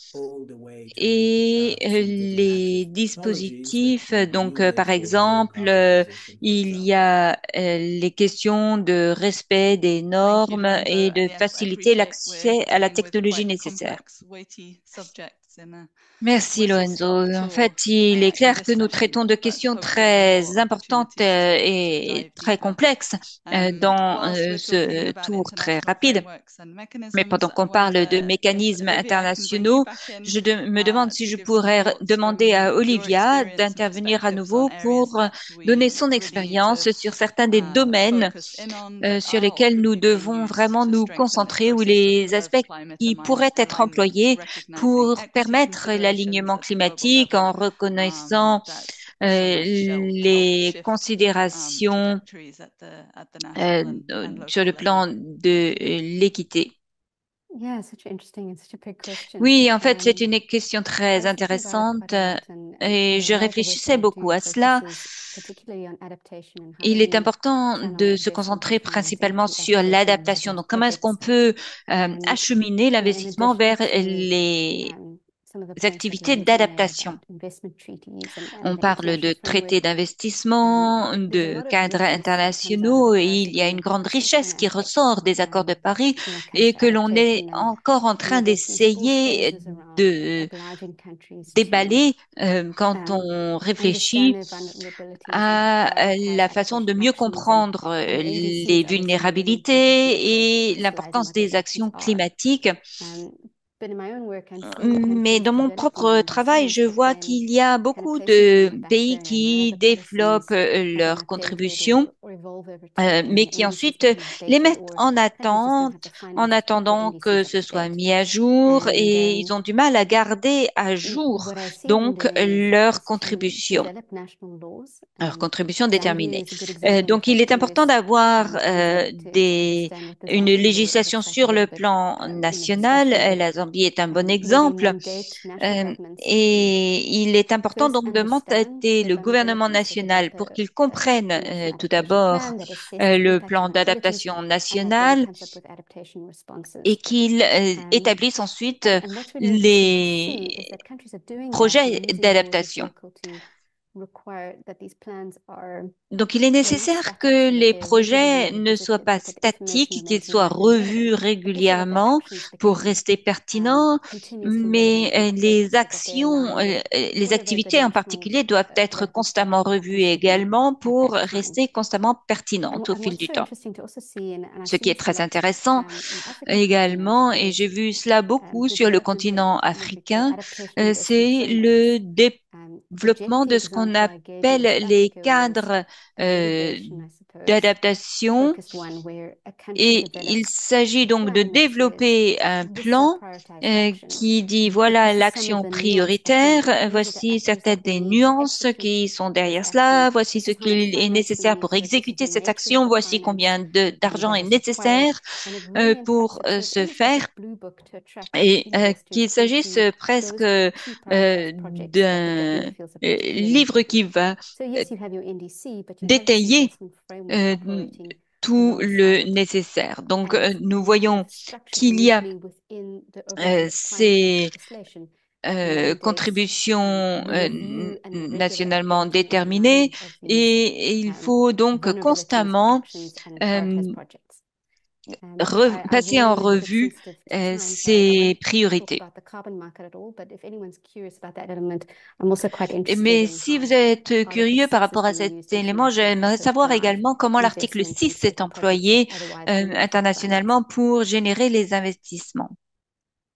et euh, les dispositifs. Donc, euh, par exemple, euh, il y a euh, les questions de respect des Thank you, normes Lorenzo. et de Yes, I faciliter appreciate we're l'accès à la dealing with technologie quite nécessaire. complex, weighty subjects in a Merci Lorenzo. whistle-stop En tour fait, il est uh, in clair this que nous session, traitons de but questions hopefully more très importantes opportunities euh, to, to et dive très deeper. complexes euh, Um, dans whilst euh, we're talking ce about tour très international rapide. frameworks and Mais mechanisms, pendant I qu'on parle de wonder if mécanismes Olivia can bring you internationaux, back in je de- me uh, demande si to je give some pourrais r- thoughts demander from à your Olivia experience and d'intervenir à perspectives on nouveau areas pour euh, that donner we son really need to expérience sur certains des uh, domaines focus in on, euh, but sur are lesquels could nous be being devons used vraiment to nous strengthen the concentrer ou process of, les of aspects climate qui align- pourraient être alignment, employés recognizing pour equity permettre considerations l'alignement at the global climatique en level reconnaissant um, that euh, also shall help les shift um, considérations trajectories at the at the euh, national and, euh, and sur local le level. plan de euh, l'équité. Yeah, such an interesting and such a big question. Oui, en fait, c'est Um, une question I très was thinking about it intéressante quite a euh, lot, and, and et you know, je a lot of the work that réfléchissais I beaucoup do à cela. focuses particularly on adaptation and how do Il est we important channel de se investment and concentrer finance principalement into sur adaptation and l'adaptation. resilience Donc, comment est-ce qu'on projects. peut euh, And acheminer you know, in l'investissement addition vers to les um, some of the points that activités Lorenzo made d'adaptation? about investment treaties and, On and the parle de international traités framework, d'investissement, um, there's a de lot of cadres richness that comes out of internationaux, the et Paris il y a une Agreement, grande particularly richesse in qui aspects ressort des accords de um, Paris when it comes et to que l'on est adaptation, and encore en you know, train there's these four d'essayer phases around de obliging countries to déballer euh, quand um, on understand réfléchit their vulnerabilities and to à prioritize la façon de adaptation mieux actions. And, comprendre euh, and the A D Cs les are this, you know, really important tool for, for vulnérabilités et crystallizing l'importance what those des actions actions are. climatiques. Um, but in my own work, I'm seeing Mais countries dans mon developing propre their travail, resilience, je but vois then qu'il y a kind of beaucoup placing it on de the back pays burner where qui other développent policies euh, have been leurs outdated contributions, or, or evolve over euh, time, mais and, qui and this is ensuite often les outdated, mettent or en countries just don't have the attente en finance to keep their attendant que indices up ce to soit date. mis à jour And et um, ils ont du mal à garder à and jour what I see them donc doing is, leurs is to contributions. develop national laws. Leurs Um, contributions Zambia déterminées. is a good Euh, example in the donc, il fact est that it important was d'avoir um, euh, easier to, to des, understand what the une Zambian law looks législation like a sur le little bit, plan um, you know, national. especially Euh, with La Zambie est un bon um, maybe exemple. mandate national Euh, governments to et il est important first donc de understand mandater their le gouvernement vulnerabilities, so national develop pour a, qu'il a comprenne euh, national tout adaptation d'abord plan that assesses euh, the le impact of plan liabilities, d'adaptation and that then national comes up with adaptation responses. et qu'il euh, Um, établisse ensuite and, euh, and what's really interesting to see les is that countries are doing that and projets they're using laws as d'adaptation. vehicle to require that these plans are Donc, il est they're not nécessaire static, que so that les they're regularly projets ne soient revisited pas so that information statiques, qu'ils remains soient reliable and relevant, revus but also that their régulièrement actions pour become rester um, pertinents, continuously relevant mais and euh, updated les so that they actions, align euh, with euh, les whatever the activités en national particulier doivent uh, être development constamment strategy revues happens to be également at pour that time. rester constamment And, pertinentes au and fil what's du so temps. interesting to also see, and, and I've Ce seen qui est this a très lot intéressant um, in African continent, également, et is j'ai vu cela um, beaucoup the sur le development of continent what we call africain, adaptation euh, investment c'est le frameworks. Um, développement Objective de ce qu'on example I gave you appelle in South les Africa was cadres a euh, mitigation, I suppose, d'adaptation. focused one where a country Et il develops s'agit a donc de plan that says développer un this is our plan prioritized euh, action, qui dit but voilà this is some of l'action the nuanced prioritaire, activities. euh, These are the voici actors certaines that we des need to nuances execute qui sont this derrière action. cela, voici This ce is how much qu'il est finance we nécessaire need. pour So that this is exécuter the cette nature of action, the voici combien finance de- um, d'argent that est is required, nécessaire and it euh, really impacts pour it. euh, So it's ce almost like a faire. blue book to attract Et euh, investors qu'il s'agisse into presque those euh, key prioritized projects that the d'un government feels are euh, particularly livre qui important. va So euh, yes, you have your N D C, but you have this détailler investment framework euh, operating tout le alongside. nécessaire. Donc, And euh, nous it's kind voyons of structured qu'il y a neatly within the euh, overall climate change ces legislation that euh, mandates contributions um, the euh, review and the regular nationalement updating and déterminées alignment of these et, et il um, faut donc vulnerabilities, constamment actions, and prioritized euh, projects. Um, re- I, I passer en warn, I'm a bit revue sensitive to euh, time, so I, I ces won't talk priorités. about the carbon market at all, but if anyone's curious about that element, I'm also quite interested Mais in si how vous êtes Article curieux par six is rapport à being cet used élément, internationally to j'aimerais also savoir drive également comment l'article investment in six est certain projects that employé otherwise euh, may not get financed. internationalement pour générer les investissements.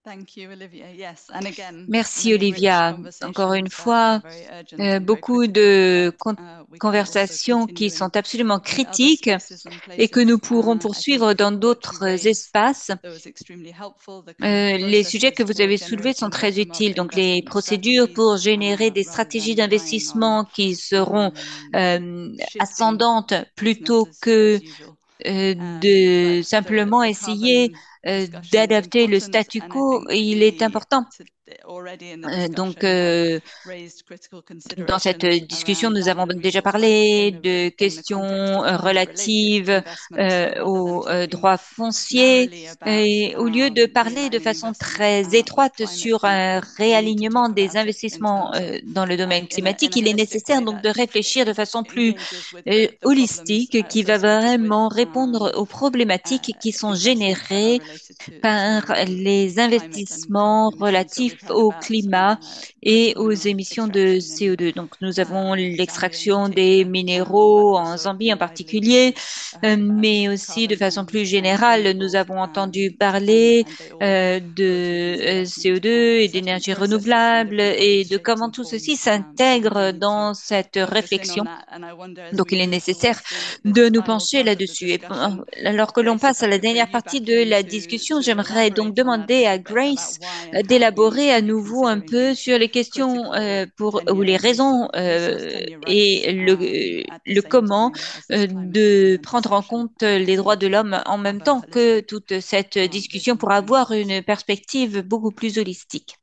Merci Olivia. Encore une fois, euh, beaucoup de con conversations qui sont absolument critiques et que nous pourrons poursuivre dans d'autres espaces. Euh, les sujets que vous avez soulevés sont très utiles. Donc, les procédures pour générer des stratégies d'investissement qui seront euh, ascendantes plutôt que euh, de simplement essayer euh, d'adapter le statu quo, il est important. Euh, donc, euh, dans cette discussion, nous avons déjà parlé de questions euh, relatives euh, aux euh, droits fonciers. Et au lieu de parler de façon très étroite sur un réalignement des investissements euh, dans le domaine climatique, il est nécessaire donc de réfléchir de façon plus euh, holistique qui va vraiment répondre aux problématiques qui sont générées par les investissements relatifs au climat et aux émissions de C O deux. Donc, nous avons l'extraction des minéraux en Zambie en particulier, euh, mais aussi de façon plus générale, nous avons entendu parler euh, de euh, C O deux et d'énergie renouvelable et de comment tout ceci s'intègre dans cette réflexion. Donc, il est nécessaire de nous pencher là-dessus. Et alors que l'on passe à la dernière partie de la discussion, j'aimerais donc demander à Grace d'élaborer à nouveau un peu sur les questions euh, pour ou les raisons euh, et le, le comment euh, de prendre en compte les droits de l'homme en même temps que toute cette discussion pour avoir une perspective beaucoup plus holistique.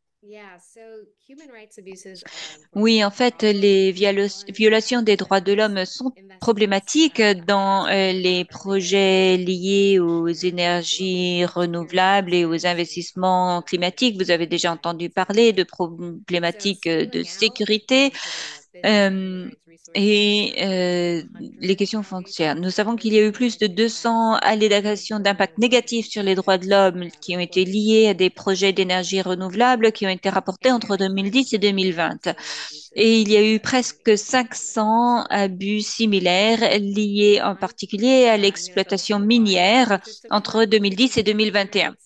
Oui, en fait, les violations des droits de l'homme sont problématiques dans euh, les projets liés aux énergies renouvelables et aux investissements climatiques. Vous avez déjà entendu parler de problématiques de sécurité. Euh, et euh, les questions foncières. Nous savons qu'il y a eu plus de deux cents allégations d'impact négatif sur les droits de l'homme qui ont été liées à des projets d'énergie renouvelable qui ont été rapportés entre deux mille dix et deux mille vingt. Et il y a eu presque cinq cents abus similaires liés en particulier à l'exploitation minière entre deux mille dix et deux mille vingt et un.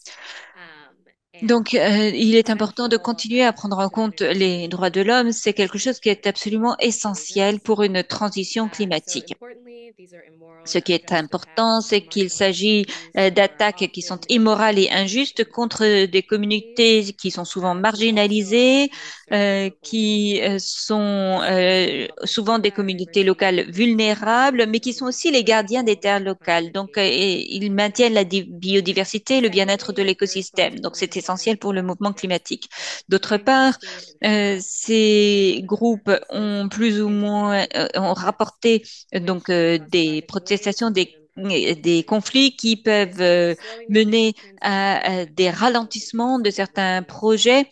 Donc, euh, il est important de continuer à prendre en compte les droits de l'homme. C'est quelque chose qui est absolument essentiel pour une transition climatique. Ce qui est important, c'est qu'il s'agit euh, d'attaques qui sont immorales et injustes contre des communautés qui sont souvent marginalisées, euh, qui euh, sont euh, souvent des communautés locales vulnérables, mais qui sont aussi les gardiens des terres locales. Donc, euh, ils maintiennent la biodiversité et le bien-être de l'écosystème. Donc, c'est essentiel pour le mouvement climatique. D'autre part, euh, ces groupes ont plus ou moins euh, ont rapporté euh, donc euh, des protestations, des des conflits qui peuvent euh, mener à, à des ralentissements de certains projets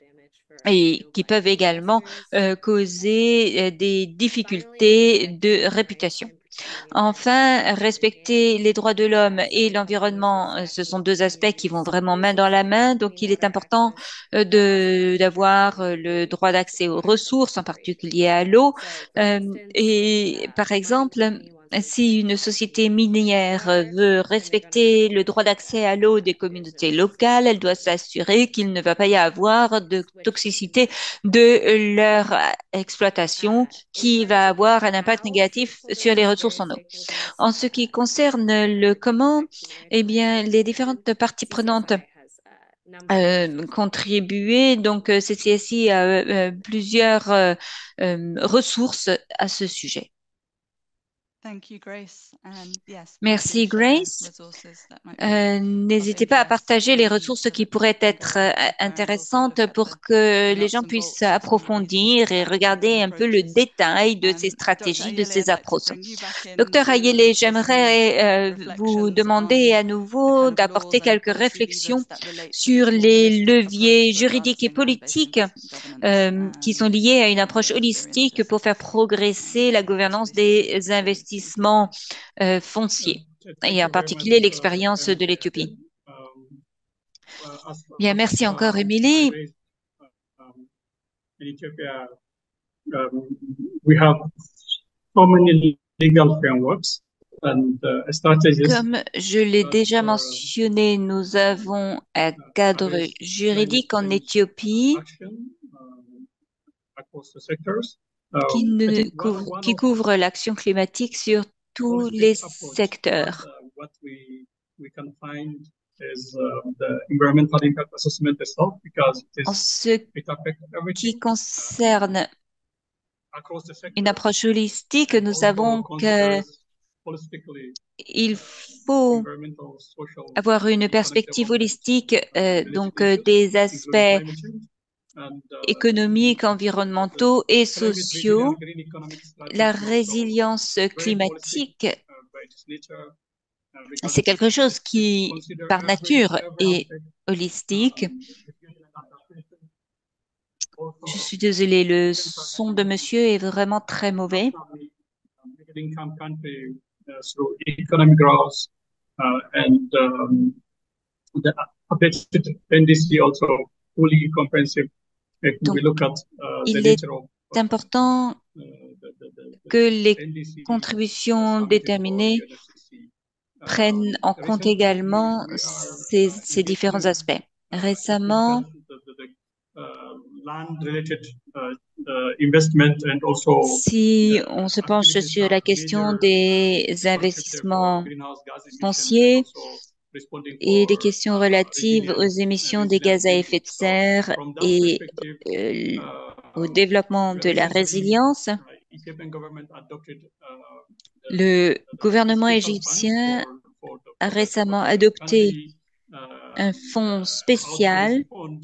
et qui peuvent également euh, causer euh, des difficultés de réputation. Enfin, respecter les droits de l'homme et l'environnement, ce sont deux aspects qui vont vraiment main dans la main. Donc, il est important euh, de d'avoir euh, le droit d'accès aux ressources, en particulier à l'eau. Euh, et par exemple, si une société minière veut respecter le droit d'accès à l'eau des communautés locales, elle doit s'assurer qu'il ne va pas y avoir de toxicité de leur exploitation qui va avoir un impact négatif sur les ressources en eau. En ce qui concerne le comment, eh bien, les différentes parties prenantes euh, contribuer. Donc, C C S I a euh, plusieurs euh, euh, ressources à ce sujet. Merci Grace. Euh, n'hésitez pas à partager les ressources qui pourraient être euh, intéressantes pour que les gens puissent approfondir et regarder un peu le détail de ces stratégies, de ces approches. Docteur Ayele, j'aimerais euh, vous demander à nouveau d'apporter quelques réflexions sur les leviers juridiques et politiques euh, qui sont liés à une approche holistique pour faire progresser la gouvernance des investissements euh, fonciers, et en particulier l'expérience de l'Éthiopie. Bien, merci encore, Émilie. In Ethiopia, um, we have so many legal frameworks and uh, strategies. Comme je l'ai that, déjà uh, mentionné, nous avons un cadre address juridique en climate change, Éthiopie uh, action, um, across the sectors. Uh, qui, I ne think one, couvre, one qui of couvre l'action climatique sur tous holistic les approach, what, secteurs. uh, what we, we can find is uh, the environmental impact assessment itself, because it En is ce it affects qui everything concerne across the une sectors, approche holistique, and nous also savons considers holistically qu'il uh, faut environmental, social, avoir une economic perspective development, holistique, uh, euh, related donc euh, issues, des including aspects climate change. And, uh, économiques, environnementaux et climate resilient sociaux. green economic strategy La is also résilience very holistic climatique, uh, by its nature, uh, because c'est it, quelque chose it qui, considers par every, nature, every est aspect, holistique. um, also Je suis désolée, le son de monsieur est vraiment très mauvais. middle income country uh, through economic growth uh, and um, the updated N D C also fully comprehensive if we Donc, look at uh, the il est nature of uh, important uh, the, the, the, que les the N D C uh, contributions submitted for déterminées U N F C C. prennent Um, en compte recently, également we are ces, uh, ces différents engaging aspects. uh, Récemment, the, the, the, uh, land-related uh, uh, investment and also si uh, on se penche activities sur that la are question major des contributor for investissements greenhouse gas emissions and fonciers also responding et des for questions uh, relatives aux resilient, uh, émissions des resilient gaz à effet building. de So serre from that et perspective, euh, au uh, développement de la recently, résilience, uh, Ethiopian government adopted uh, the, le the, the gouvernement special fund égyptien for, for, the, a for, the, for récemment the adopté country, un um, fonds uh, spécial how to respond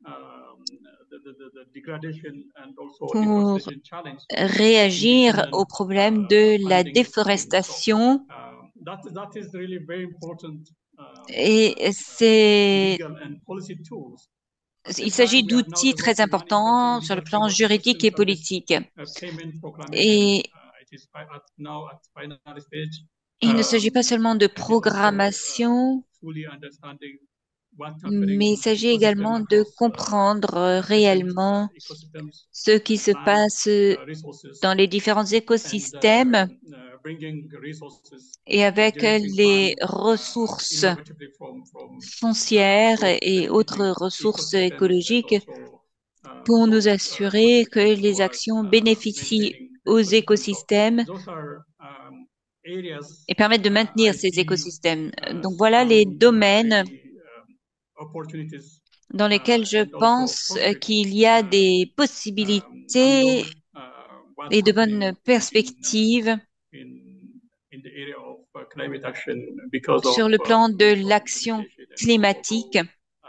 um, the, the, the, the degradation and also pour deforestation challenge réagir au independent problème uh, de la funding scheme. So déforestation. um, that that is really very important um, Et uh, c'est, legal and policy tools. At the il same time, s'agit we are now d'outils très developing one important importants sur le legal plan framework juridique ecosystem et service politique. uh, payment proclamation. Et Uh, it is fi- at, now at final stage. il ne s'agit Um, pas seulement de it is also uh, programmation, fully understanding what's happening mais il on the s'agit ecosystem également de across uh, comprendre euh, different uh, réellement ecosystems ce qui se and land passe uh, resources dans les différents and uh, écosystèmes uh, bringing resources et uh, avec generating les fund uh, ressources innovatively from, from uh, foncières across et autres benefiting ressources ecosystems and écologiques also uh, pour nous those uh, assurer que contributing les towards actions uh, bénéficient maintaining the aux ecosystem. So écosystèmes those are um, areas et permettent de uh, maintenir I ces see écosystèmes. uh, Donc voilà les some domaines very um, opportunities dans uh, lesquels je and also pense euh, prospects qu'il y a uh, des um, possibilités unlock uh, what's et de happening bonnes in, perspectives in, in the area of uh, climate action because of sur le uh, plan de resource l'action implementation and climatique also uh,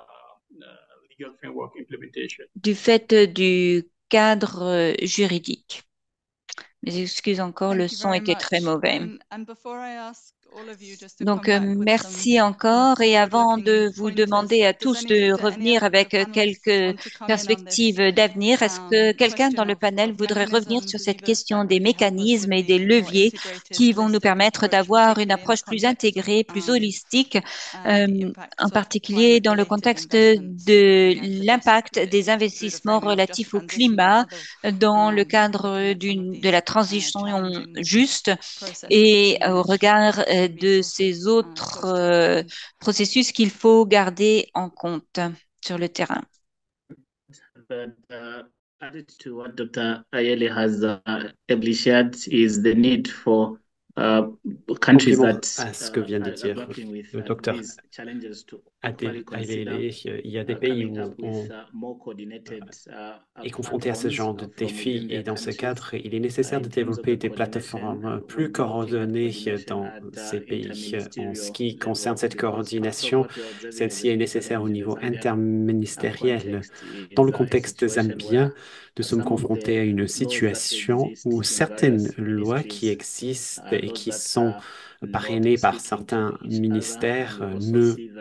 uh, legal framework implementation. du fait du cadre euh, juridique. Mes excuses encore, le Thank you son very était très much. mauvais. Um, and before I ask all of you just to Donc, come euh, back with some merci some encore. Et avant de forward-looking vous pointers, demander à does tous any de do any revenir of the avec euh, panelists quelques want to come in on this perspectives d'avenir, est-ce que um, quelqu'un dans question le of, panel of voudrait revenir sur mechanisms, cette levers question that des maybe help us mécanismes with et des the more leviers integrated, qui vont nous holistic permettre approach, d'avoir une particularly in the approche plus context of intégrée, plus um, holistique, uh, the euh, en impacts of particulier dans le climate-related contexte investments, de looking at the just l'impact the, des through the investissements framing of just relatifs au transition and climat other dans le um, looking cadre at some of d'une, de la these uh, transition challenging juste processes that et you au managed to regard keep euh, the de ces resources uh, autres close to the euh, ground. processus qu'il faut garder en compte sur le terrain. But uh, added to what Doctor Ayele has uh, ably shared is the need for uh, countries Complément that à ce que uh, vient de are, are dire grappling with le uh, docteur these challenges to equally Adel consider Ailele, il y a des uh, pays coming où up with on uh, more coordinated uh, est uh, confronté à ce platforms genre de uh, from défis within et their dans ce countries. cadre, il est Uh, nécessaire in de terms of développer the des coordination, plateformes uh, plus we'll be looking at coordonnées coordination dans at uh, ces pays. En ce interministerial qui concerne level cette because part of coordination, what we're observing, celle-ci est especially nécessaire au in the niveau Zambian uh, interministériel. context, Dans is le uh, a contexte situation zambien, where nous uh, sommes some of confrontés à the une laws that situation exist où in certaines various lois qui ministries existent uh, et laws qui that sont are not parrainées par speaking to certains each other, ministères and we euh, also ne see that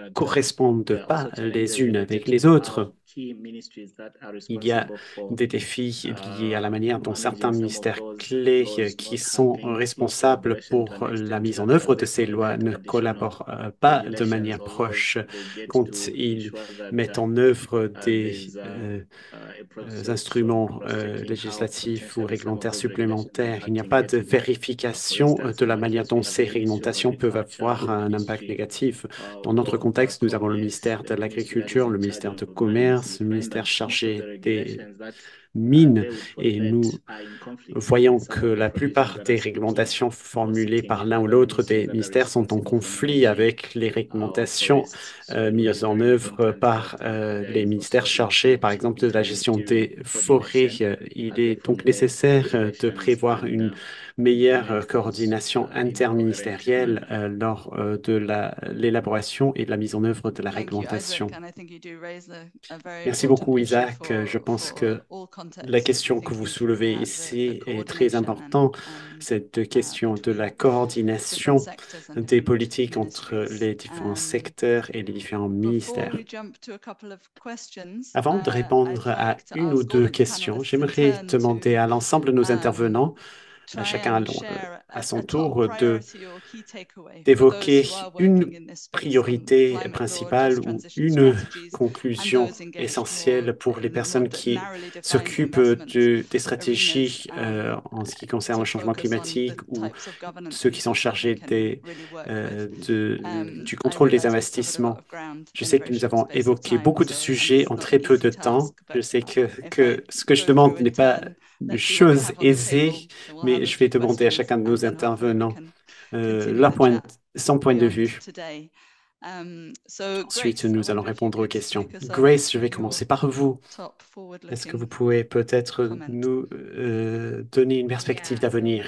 correspondent pas les unes avec les autres. Il y a des défis liés à la manière dont certains ministères clés qui sont responsables pour la mise en œuvre de ces lois ne collaborent pas de manière proche quand ils mettent en œuvre des euh, euh, instruments euh, législatifs ou réglementaires supplémentaires. Il n'y a pas de vérification de la manière dont ces réglementations peuvent avoir un impact négatif. Dans notre contexte, nous avons le ministère de l'Agriculture, le ministère du Commerce, le ministère chargé des mines, et nous voyons que la plupart des réglementations formulées par l'un ou l'autre des ministères sont en conflit avec les réglementations euh, mises en œuvre par euh, les ministères chargés, par exemple, de la gestion des forêts. Euh, Il est donc nécessaire euh, de prévoir une meilleure euh, coordination interministérielle euh, lors euh, de la- l'élaboration et de la mise en œuvre de la réglementation. Merci beaucoup, Isaac. Euh, Je pense que la question que vous soulevez ici est très importante, cette question de la coordination des politiques entre les différents secteurs et les différents ministères. Avant de répondre à une ou deux questions, j'aimerais demander à l'ensemble de nos intervenants, à chacun à l'en- à son tour, de d'évoquer une priorité principale ou une conclusion essentielle pour les personnes qui s'occupent de- des stratégies euh, en ce qui concerne le changement climatique ou ceux qui sont chargés des, euh, de- du contrôle des investissements. Je sais que nous avons évoqué beaucoup de sujets en très peu de temps. Je sais que, que ce que je demande n'est pas une chose aisée, mais je vais demander à chacun de nos intervenants euh, leur point, son point de vue. Ensuite, nous allons répondre aux questions. Grace, je vais commencer par vous. Est-ce que vous pouvez peut-être nous euh, donner une perspective d'avenir?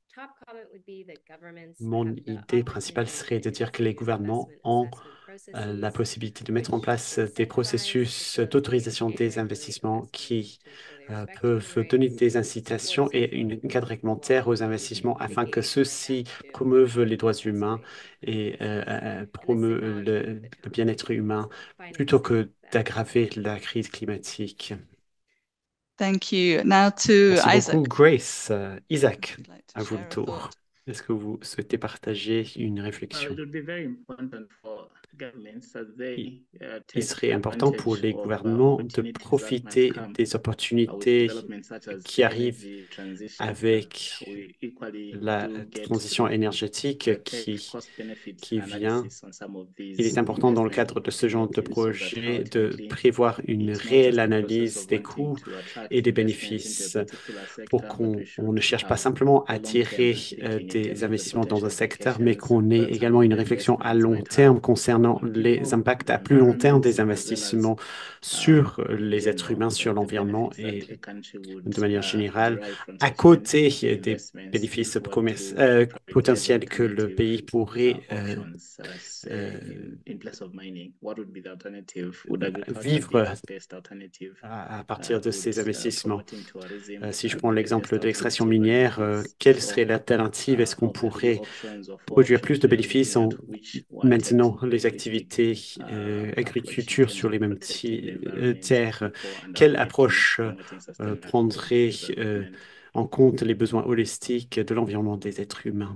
Mon idée principale serait de dire que les gouvernements ont euh, la possibilité de mettre en place des processus d'autorisation des investissements qui euh, peuvent donner des incitations et une cadre réglementaire aux investissements afin que ceux-ci promeuvent les droits humains et euh, euh, promeuvent le, le bien-être humain plutôt que d'aggraver la crise climatique. Thank you. Now to Merci Isaac. beaucoup, Grace. Euh, Isaac, If you'd like to à vous le share a tour. thought. Est-ce que vous souhaitez partager une Uh, réflexion? it would be very important for governments as Il, they uh, il take serait important pour advantage les of uh, gouvernements de opportunities that might profiter come des uh, with opportunités developments such as qui arrivent energy transition. avec We equally la do get transition to énergétique uh, take qui, cost-benefit qui vient. analysis on some of Il these est important dans le investment cadre de ce genre de opportunities so that projet de ultimately prévoir une it's not réelle just a process analyse of des wanting coûts to attract et des investments into a bénéfices particular pour sector, but qu'on we on ne should cherche pas have simplement à a long-term attirer euh, thinking in terms des of the investissements dans un potential secteur, mais implications qu'on ait that some également of une the réflexion à investments long might have terme concernant on les people, impacts the à plus long terme des environments, as well as investissements um, sur in les êtres general, humains, the, sur the l'environnement benefits et that a country would de manière uh, générale, derive from à certain côté des investments bénéfices if we were commerce- to euh, prioritize potentiels que le alternative pays uh, pourrait euh, options, uh, say euh, in, in place of mining. What would be the alternative? Would agriculture be vivre the best alternative? à, à Uh, partir de would ces uh, investissements. promoting tourism Euh, si je uh, prends be the l'exemple best de l'extraction alternative? And minière, if euh, it's quelle serait so, l'alternative? Est-ce uh, qu'on of the three pourrait options of four produire options plus de we are looking bénéfices at, en which one takes maintenant les realistic activités uh, euh, approach in agriculture terms sur of les mêmes protecting the ti- euh, environment, terres? people, and Quelle ultimately approche promoting euh, sustainable prendrait euh, development? en compte les besoins holistiques de l'environnement des êtres humains?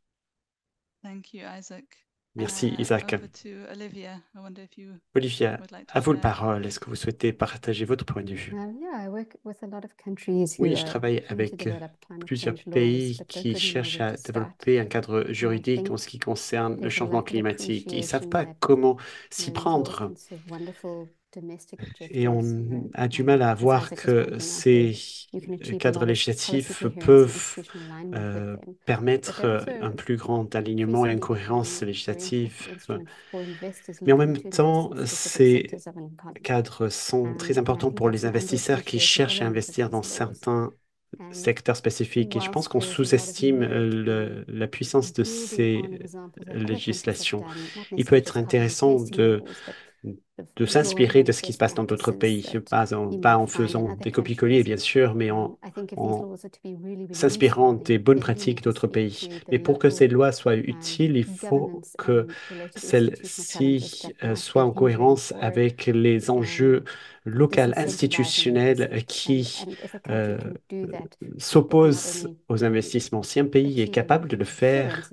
Thank you, Isaac. Merci, Uh, Isaac. over to Olivia. I wonder if you Olivia, would like to à vous la share. parole. Est-ce que vous souhaitez partager votre point de vue? Um, yeah, I work with a lot of countries who Oui, je are travaille keen to avec develop climate plusieurs change laws, pays but don't qui really know cherchent where à to start. développer un cadre And I juridique en think ce qui concerne le there's a changement lack of climatique. Ils ne savent appreciation pas that comment s'y um, these are all prendre kinds of wonderful domestic et objectives. on And a du um, mal à as voir Isaac was que pointing out, ces there's you can achieve a cadres lot of policy législatifs coherence and peuvent institutional alignment with euh, them, but permettre they're euh, also un plus grand alignement et une increasingly cohérence becoming very législative. important instrument for investors Mais en looking même to invest temps, in specific ces sectors of an economy. cadres sont très Um, and I importants think pour that's les an investisseurs qui underappreciated cherchent à element of investir dans these laws. certains And secteurs spécifiques. Et je pense whilst qu'on there's a lot of sous-estime merit euh, le- la puissance de in building ces on examples that other countries have législations. done, not Il peut necessarily être just copying and intéressant pasting de laws, but de s'inspirer de ce qui se passe dans d'autres pays, pas en, pas en faisant des copies-coller, bien sûr, mais en, en s'inspirant des bonnes pratiques d'autres pays. Mais pour que ces lois soient utiles, il faut que celles-ci euh, soient en cohérence avec les enjeux locaux, institutionnels qui euh, s'opposent aux investissements. Si un pays est capable de le faire,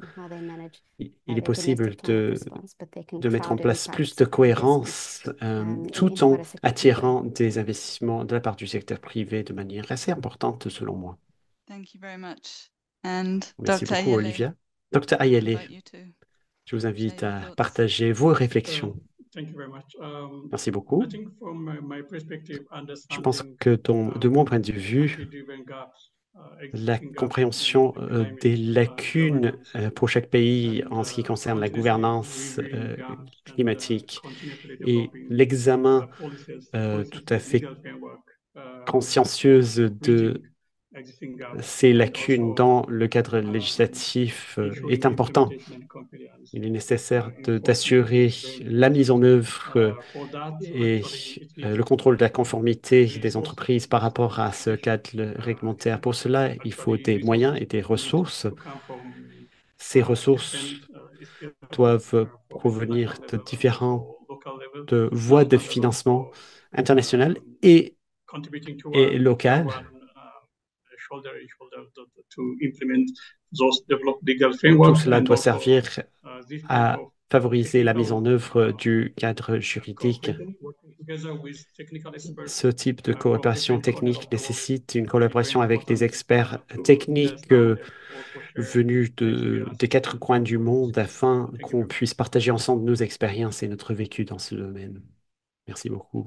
il est possible de, de mettre en place plus de cohérence euh, tout en attirant des investissements de la part du secteur privé de manière assez importante, selon moi. Thank you very much. And Merci doctor beaucoup, Ayele, Olivia. docteur I Ayele, invite you to je vous invite share your à thoughts. partager vos réflexions. Thank you very much. Um, Merci beaucoup. I think from my, my perspective, Je pense understanding que ton- de mon point de uh, vue, country-driven gaps, uh, la existing gaps compréhension in euh, climate des uh, lacunes governance euh, pour chaque pays and en ce qui uh, concerne la continuously gouvernance reviewing euh, gaps and uh, climatique continuously et developing uh, l'examen policies, euh, policies tout à and fait legal framework uh, consciencieuse for de bridging existing gaps ces and lacunes also dans le cadre um, législatif euh, est ensuring important. implementation and compliance, Il est uh, nécessaire de- enforcement d'assurer is very la mise en necessary. œuvre euh, Uh, for that, et actually, it euh, is le contrôle de la uh, conformité des resources entreprises par rapport à ce allocation. cadre Uh, réglementaire. Pour cela, il faut actually, des moyens resources et des need ressources. to come from Ces uh, ressources different uh, spheres of work, doivent uh, from provenir international de level and différentes also local level, voies de uh, and financement also internationales um, et, contributing to et one to locales. one uh, shoulder in shoulder to, to implement those developed legal Tout frameworks cela and doit also servir uh, this type à of favoriser la mise technical en œuvre uh, du cadre juridique. cooperation, working together with technical experts Ce type de uh, from coopération different corners technique of the world nécessite une will be very collaboration avec des important experts uh, to techniques euh, understand and to also share venus the de, des experiences quatre and coins du knowledge. monde afin Thank you qu'on very much. puisse partager ensemble nos expériences et notre vécu dans ce domaine. Merci beaucoup.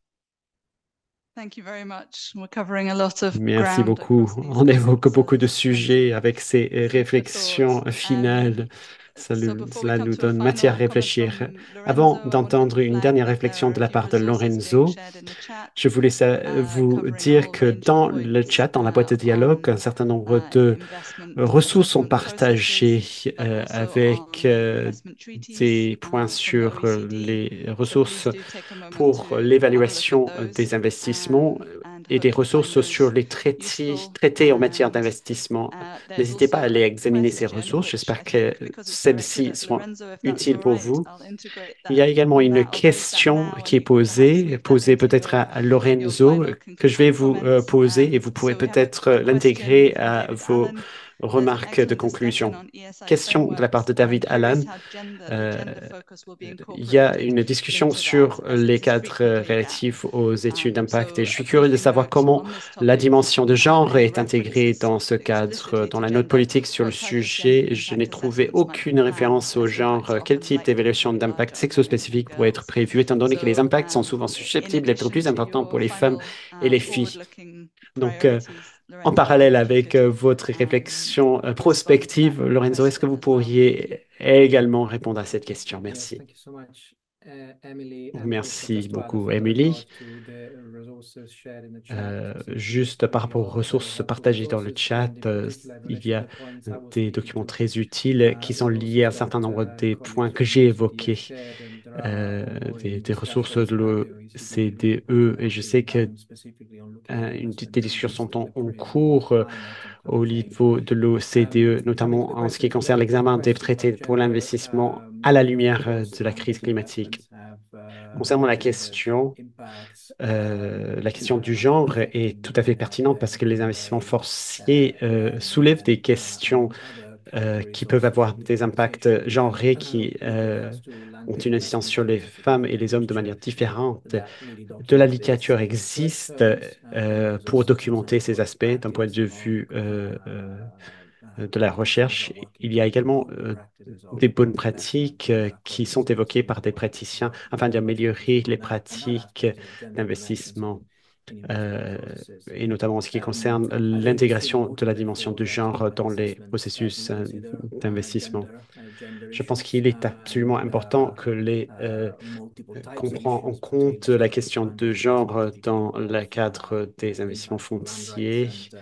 Thank you very much. We're covering a lot of Merci ground beaucoup. across these On évoque beaucoup de answers and sujets avec ces food for réflexions thought. finales. Um, Ça so le- before we Cela come nous to a donne matière à final comment réfléchir. from Avant Lorenzo, I wanted to d'entendre une flag dernière that there réflexion are de a la few part de resources being Lorenzo, shared in the chat, je voulais sa- uh, vous covering a dire whole que range of dans le points chat, dans la boîte uh, de dialogue, un on certain nombre uh, de investment ressources sont assessment partagées processes, but euh, also avec on euh, investment treaties des points uh, from the sur euh, O E C D. les So please ressources do take a moment pour to have a look at l'évaluation those des investissements um, and et des hope you find ressources sur those les traités, useful. traités en matière And d'investissement. uh, there's N'hésitez pas à also aller a examiner ces question ressources. which J'espère I que think, because it's directed celles-ci at seront Lorenzo, if that's utiles all pour right, vous. I'll integrate Il y that a également on une that. I'll raise that question now, and qui est you can perhaps posée, weave that posée into peut-être your à à your Lorenzo, final que je concluding vais vous euh, comments. poser et Um, vous pourrez so we have a, peut-être a question l'intégrer from à David vos Allen. There's an remarques de excellent discussion conclusion. on E S I Question de la part frameworks, de and I'm David Allen. curious how gender, the Euh, gender focus will be il y a incorporated une discussion into that, sur as les it is cadres euh, frequently a gap. relatifs aux études Um, d'impact et so je a suis curieux de briefing savoir note comment on this la topic, dimension de um, genre any est intégrée references dans ce cadre, explicitly dans to la note gender, politique sur le what type of gender sujet. Je n'ai impact trouvé assessments might be aucune planned, référence au as we like genre. to Quel often type like to d'évaluation include d'impact larger women and sexospécifique pourrait être girls. prévu, étant donné que les So impacts sont um, souvent in susceptibles d'être addition plus to importants your pour les femmes final et uh, les filles? forward-looking Donc, euh, priorities, en Lorenzo, I parallèle wonder if you avec could euh, votre um, réflexion euh, respond to that prospective, Lorenzo, est-ce que question vous as well? Thank you. pourriez également répondre à cette question? Yes, Merci. thank you so much, uh, Emily, and also Merci just to add a beaucoup, further Emily. thought to the resources shared in the chat. Euh, Since juste par we rapport aux all uh, ressources went through the partagées dans le resources, chat, and in euh, particular in il relation y to a the points euh, I was des speaking documents to, très utiles uh, qui sont liés resources à un that certain nombre uh, des points colleagues que from j'ai O E C D have évoqués, shared, and there are euh, des, ongoing des ressources discussions de at the O E C D group l'O E C D E, et je sais working que down specifically on looking at euh, une, investment des discussions treaties sont and en, the en review of cours euh, climate and au climate change. niveau de Um, l'O C D E, coming to notamment the en ce qui question, concerne the, the l'examen des question traités of pour gender, l'investissement um, à la of lumière euh, course, de la uh, crise climatique. disinvestments have uh, Concernant la gender question, impacts, euh, um, la question du uh, genre est affecting tout à fait gender pertinente uh, parce in que les different investissements ways forciers uh, euh, than soulèvent des than uh, questions among other euh, categories qui of peuvent avoir socially des impacts organizations genrés uh, qui with euh, regards to ont language une based incidence sur les indicators. So to femmes paint et a les hommes de picture manière différente. that really De la documents this littérature in straight existe terms, uh, and euh, there's pour also, for documenter ces example, aspects d'un point practice de among vue euh, euh, uh, uh, de la people who are recherche. working Il y a to également improve the euh, practices of des bonnes investment pratiques euh, uh, qui sont policies. évoquées So par des we're praticiens working afin very much d'améliorer focusing les on that and other pratiques aspects of gender relations d'investissement, in, in investment euh, processes. et notamment en ce qui Um, concerne I think it's still l'intégration de la important, dimension therefore, de that genre uh, dans les assessments uh, processus euh, consider uh, d'investissement. gender, uh, gender Je pense issues, qu'il est uh, and absolument important uh, que les euh, uh, multiple types qu'on of prend en issues compte pertaining to la the question different de aspects, in genre particular dans le of uh, cadre des uh, investissements impacts to land rights fonciers. and uh,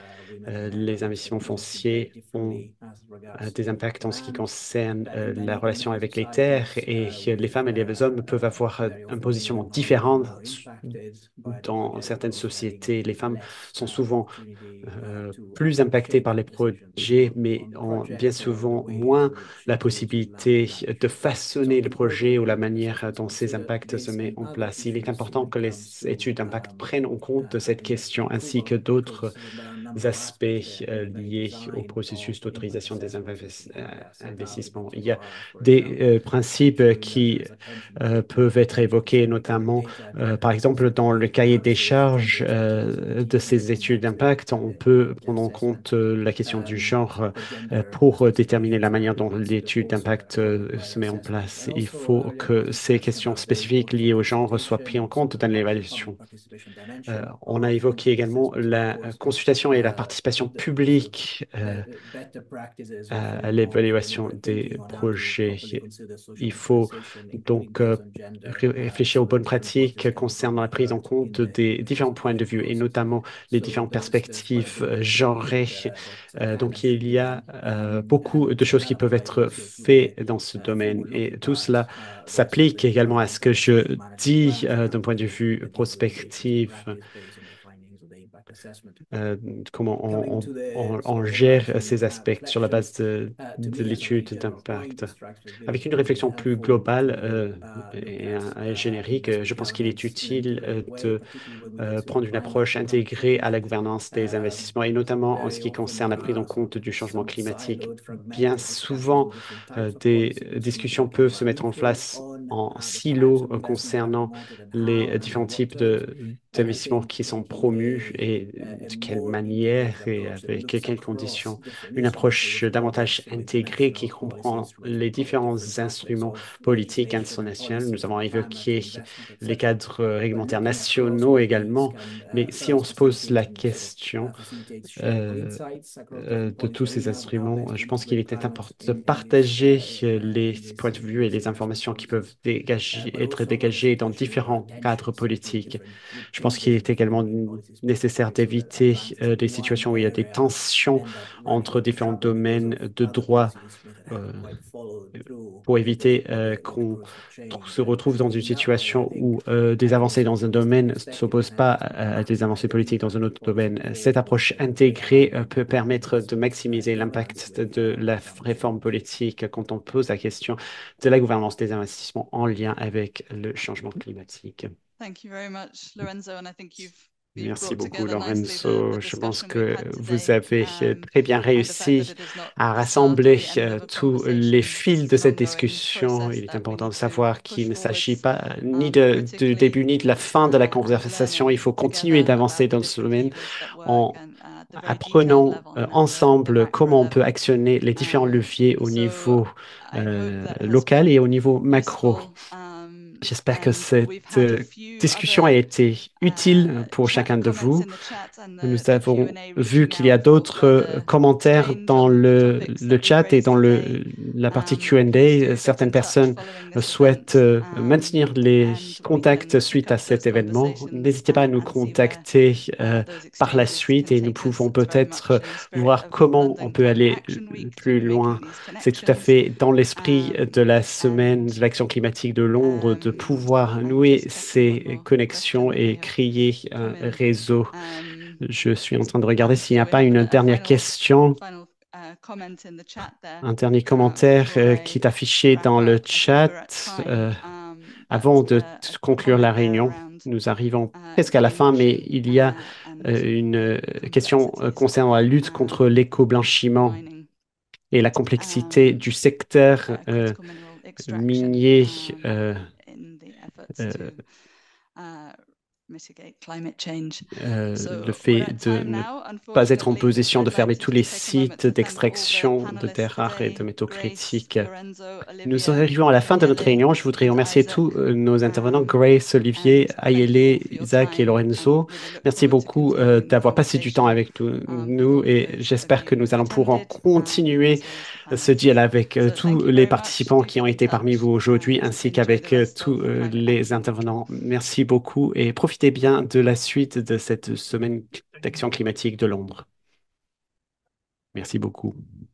euh, les investissements fonciers ont euh, des impacts en ce qui concerne euh, la relation avec les terres et euh, les femmes et les hommes peuvent avoir euh, un positionnement différent dans certaines sociétés. Les femmes sont souvent euh, plus impactées par les projets, mais ont bien souvent moins la possibilité de façonner le projet ou la manière dont ces impacts se mettent en place. Il est important que les études d'impact prennent en compte cette question ainsi que d'autres aspects euh, liés au processus d'autorisation des invest- euh, investissements. Il y a des euh, principes qui euh, peuvent être évoqués, notamment, euh, par exemple, dans le cahier des charges euh, de ces études d'impact, on peut prendre en compte euh, la question du genre euh, pour déterminer la manière dont l'étude d'impact euh, se met en place. Il faut que ces questions spécifiques liées au genre soient prises en compte dans l'évaluation. Euh, on a évoqué également la consultation et la participation publique euh, à, à l'évaluation des projets. Il faut donc euh, ré- réfléchir aux bonnes pratiques concernant la prise en compte des différents points de vue et notamment les différentes perspectives euh, genrées. Euh, donc, il y a euh, beaucoup de choses qui peuvent être faites dans ce domaine et tout cela s'applique également à ce que je dis euh, d'un point de vue prospectif. Euh, comment on, on- on- on gère ces aspects sur la base de, de l'étude d'impact. Avec une réflexion plus globale euh, et, un- et générique, euh, je pense qu'il est utile euh, de euh, prendre une approche intégrée à la gouvernance des investissements et notamment en ce qui concerne la prise en compte du changement climatique. Bien souvent, euh, des discussions peuvent se mettre en place en silo euh, concernant les différents types de, d'investissements qui sont promus et de quelle manière et avec quelles conditions. Une approche davantage intégrée qui comprend les différents instruments politiques internationaux. Nous avons évoqué les cadres réglementaires nationaux également, mais si on se pose la question euh, euh, de tous ces instruments, je pense qu'il était important de partager euh, les points de vue et les informations qui peuvent dégager, être dégagées dans différents cadres politiques. Je pense qu'il est également nécessaire d'éviter euh, des situations où il y a des tensions entre différents domaines de droit euh, pour éviter euh, qu'on tr- se retrouve dans une situation où euh, des avancées dans un domaine ne s'opposent pas à, à des avancées politiques dans un autre domaine. Cette approche intégrée euh, peut permettre de maximiser l'impact de, de la réforme politique quand on pose la question de la gouvernance des investissements en lien avec le changement climatique. Thank you very much, Lorenzo, and I think you've you've Merci brought beaucoup, together nicely the, the Lorenzo. Je pense discussion we've que had vous today, avez euh, um, très bien and the fact that réussi it is not à the start or rassembler the end euh, of a tous les conversation. fils This de is an cette ongoing discussion. process Il est that we important de need to savoir qu'il push ne s'agit forwards pas ni um, de, de critically début ni de la fin de la uh, and conversation. Il learning faut continuer together d'avancer about the dans ce different domaine levers that work en and uh, at the very detailed apprenant level euh, and at the, the ensemble macro comment on peut level. actionner les différents Um, leviers au so niveau I hope euh, that has local et au been niveau macro. useful. Um, J'espère que and cette we've had a euh, few discussion a other été utile uh, pour chat chacun de comments vous. in the chat and the, Nous the Q avons and A vu reaching qu'il y a out for d'autres euh, further commentaires change dans on the le, topics le that we've chat et raised dans le, today. la partie Um, Q and please do A. get in Certaines touch personnes following euh, this souhaitent event, euh, um, maintenir les and we contacts can suite pick à up cet those événement. conversations N'hésitez pas à and, nous and see where contacter uh, euh, those par la exchanges suite can et nous take us. pouvons It's very peut-être much euh, in the spirit voir of comment on London peut Climate aller Action euh, Week that plus we're loin. making these C'est tout à connections. fait dans l'esprit Um, de la semaine and de l'action climatique de Londres de um, pouvoir I'm nouer just checking one ces more connexions question that may et have créer un come in. réseau. Um, Je suis en train de regarder I s'il see n'y a we pas have une a, a dernière final question, final uh, comment in the chat there. un dernier Um, commentaire before euh, qui I est affiché wrap dans le up, I think chat we're at time, euh, um, but avant de uh, t- a, a conclure comment la there réunion. around Nous arrivons uh, presque à la fin, mais greenwashing il y a uh, and euh, une euh, question euh, complexities concernant of la lutte contre um, l'éco-blanchiment mining, et la complexité um, du secteur uh, euh, critical mineral extraction minier. um, euh, in the efforts euh, to uh, mitigate climate change. euh, le So we're fait at de time ne now. pas être en Unfortunately, position de I'd like fermer to tous les just take a moment sites to thank all the d'extraction de panelists terres rares et de today, métaux Grace, critiques. Lorenzo, Nous Olivia, arrivons à la fin de notre Ayele, réunion. Je voudrais and remercier Isaac. tous euh, nos intervenants, Um, Grace, and Olivier, thank you all Ayele, for your Isaac et time and Lorenzo. really look Merci forward to beaucoup euh, continuing the d'avoir passé du temps conversation avec tout- um, with nous all of et those of j'espère you que nous who've allons pouvoir attended, um, continuer as well as the euh, ce panelists. dialogue avec euh, So tous thank you les very much. participants Do qui ont keep in été parmi vous touch aujourd'hui and ainsi enjoy the qu'avec euh, rest tous of euh, Climate les Action Week. intervenants. Merci beaucoup et profitez bien de la suite de cette semaine d'action climatique de Londres. Merci beaucoup.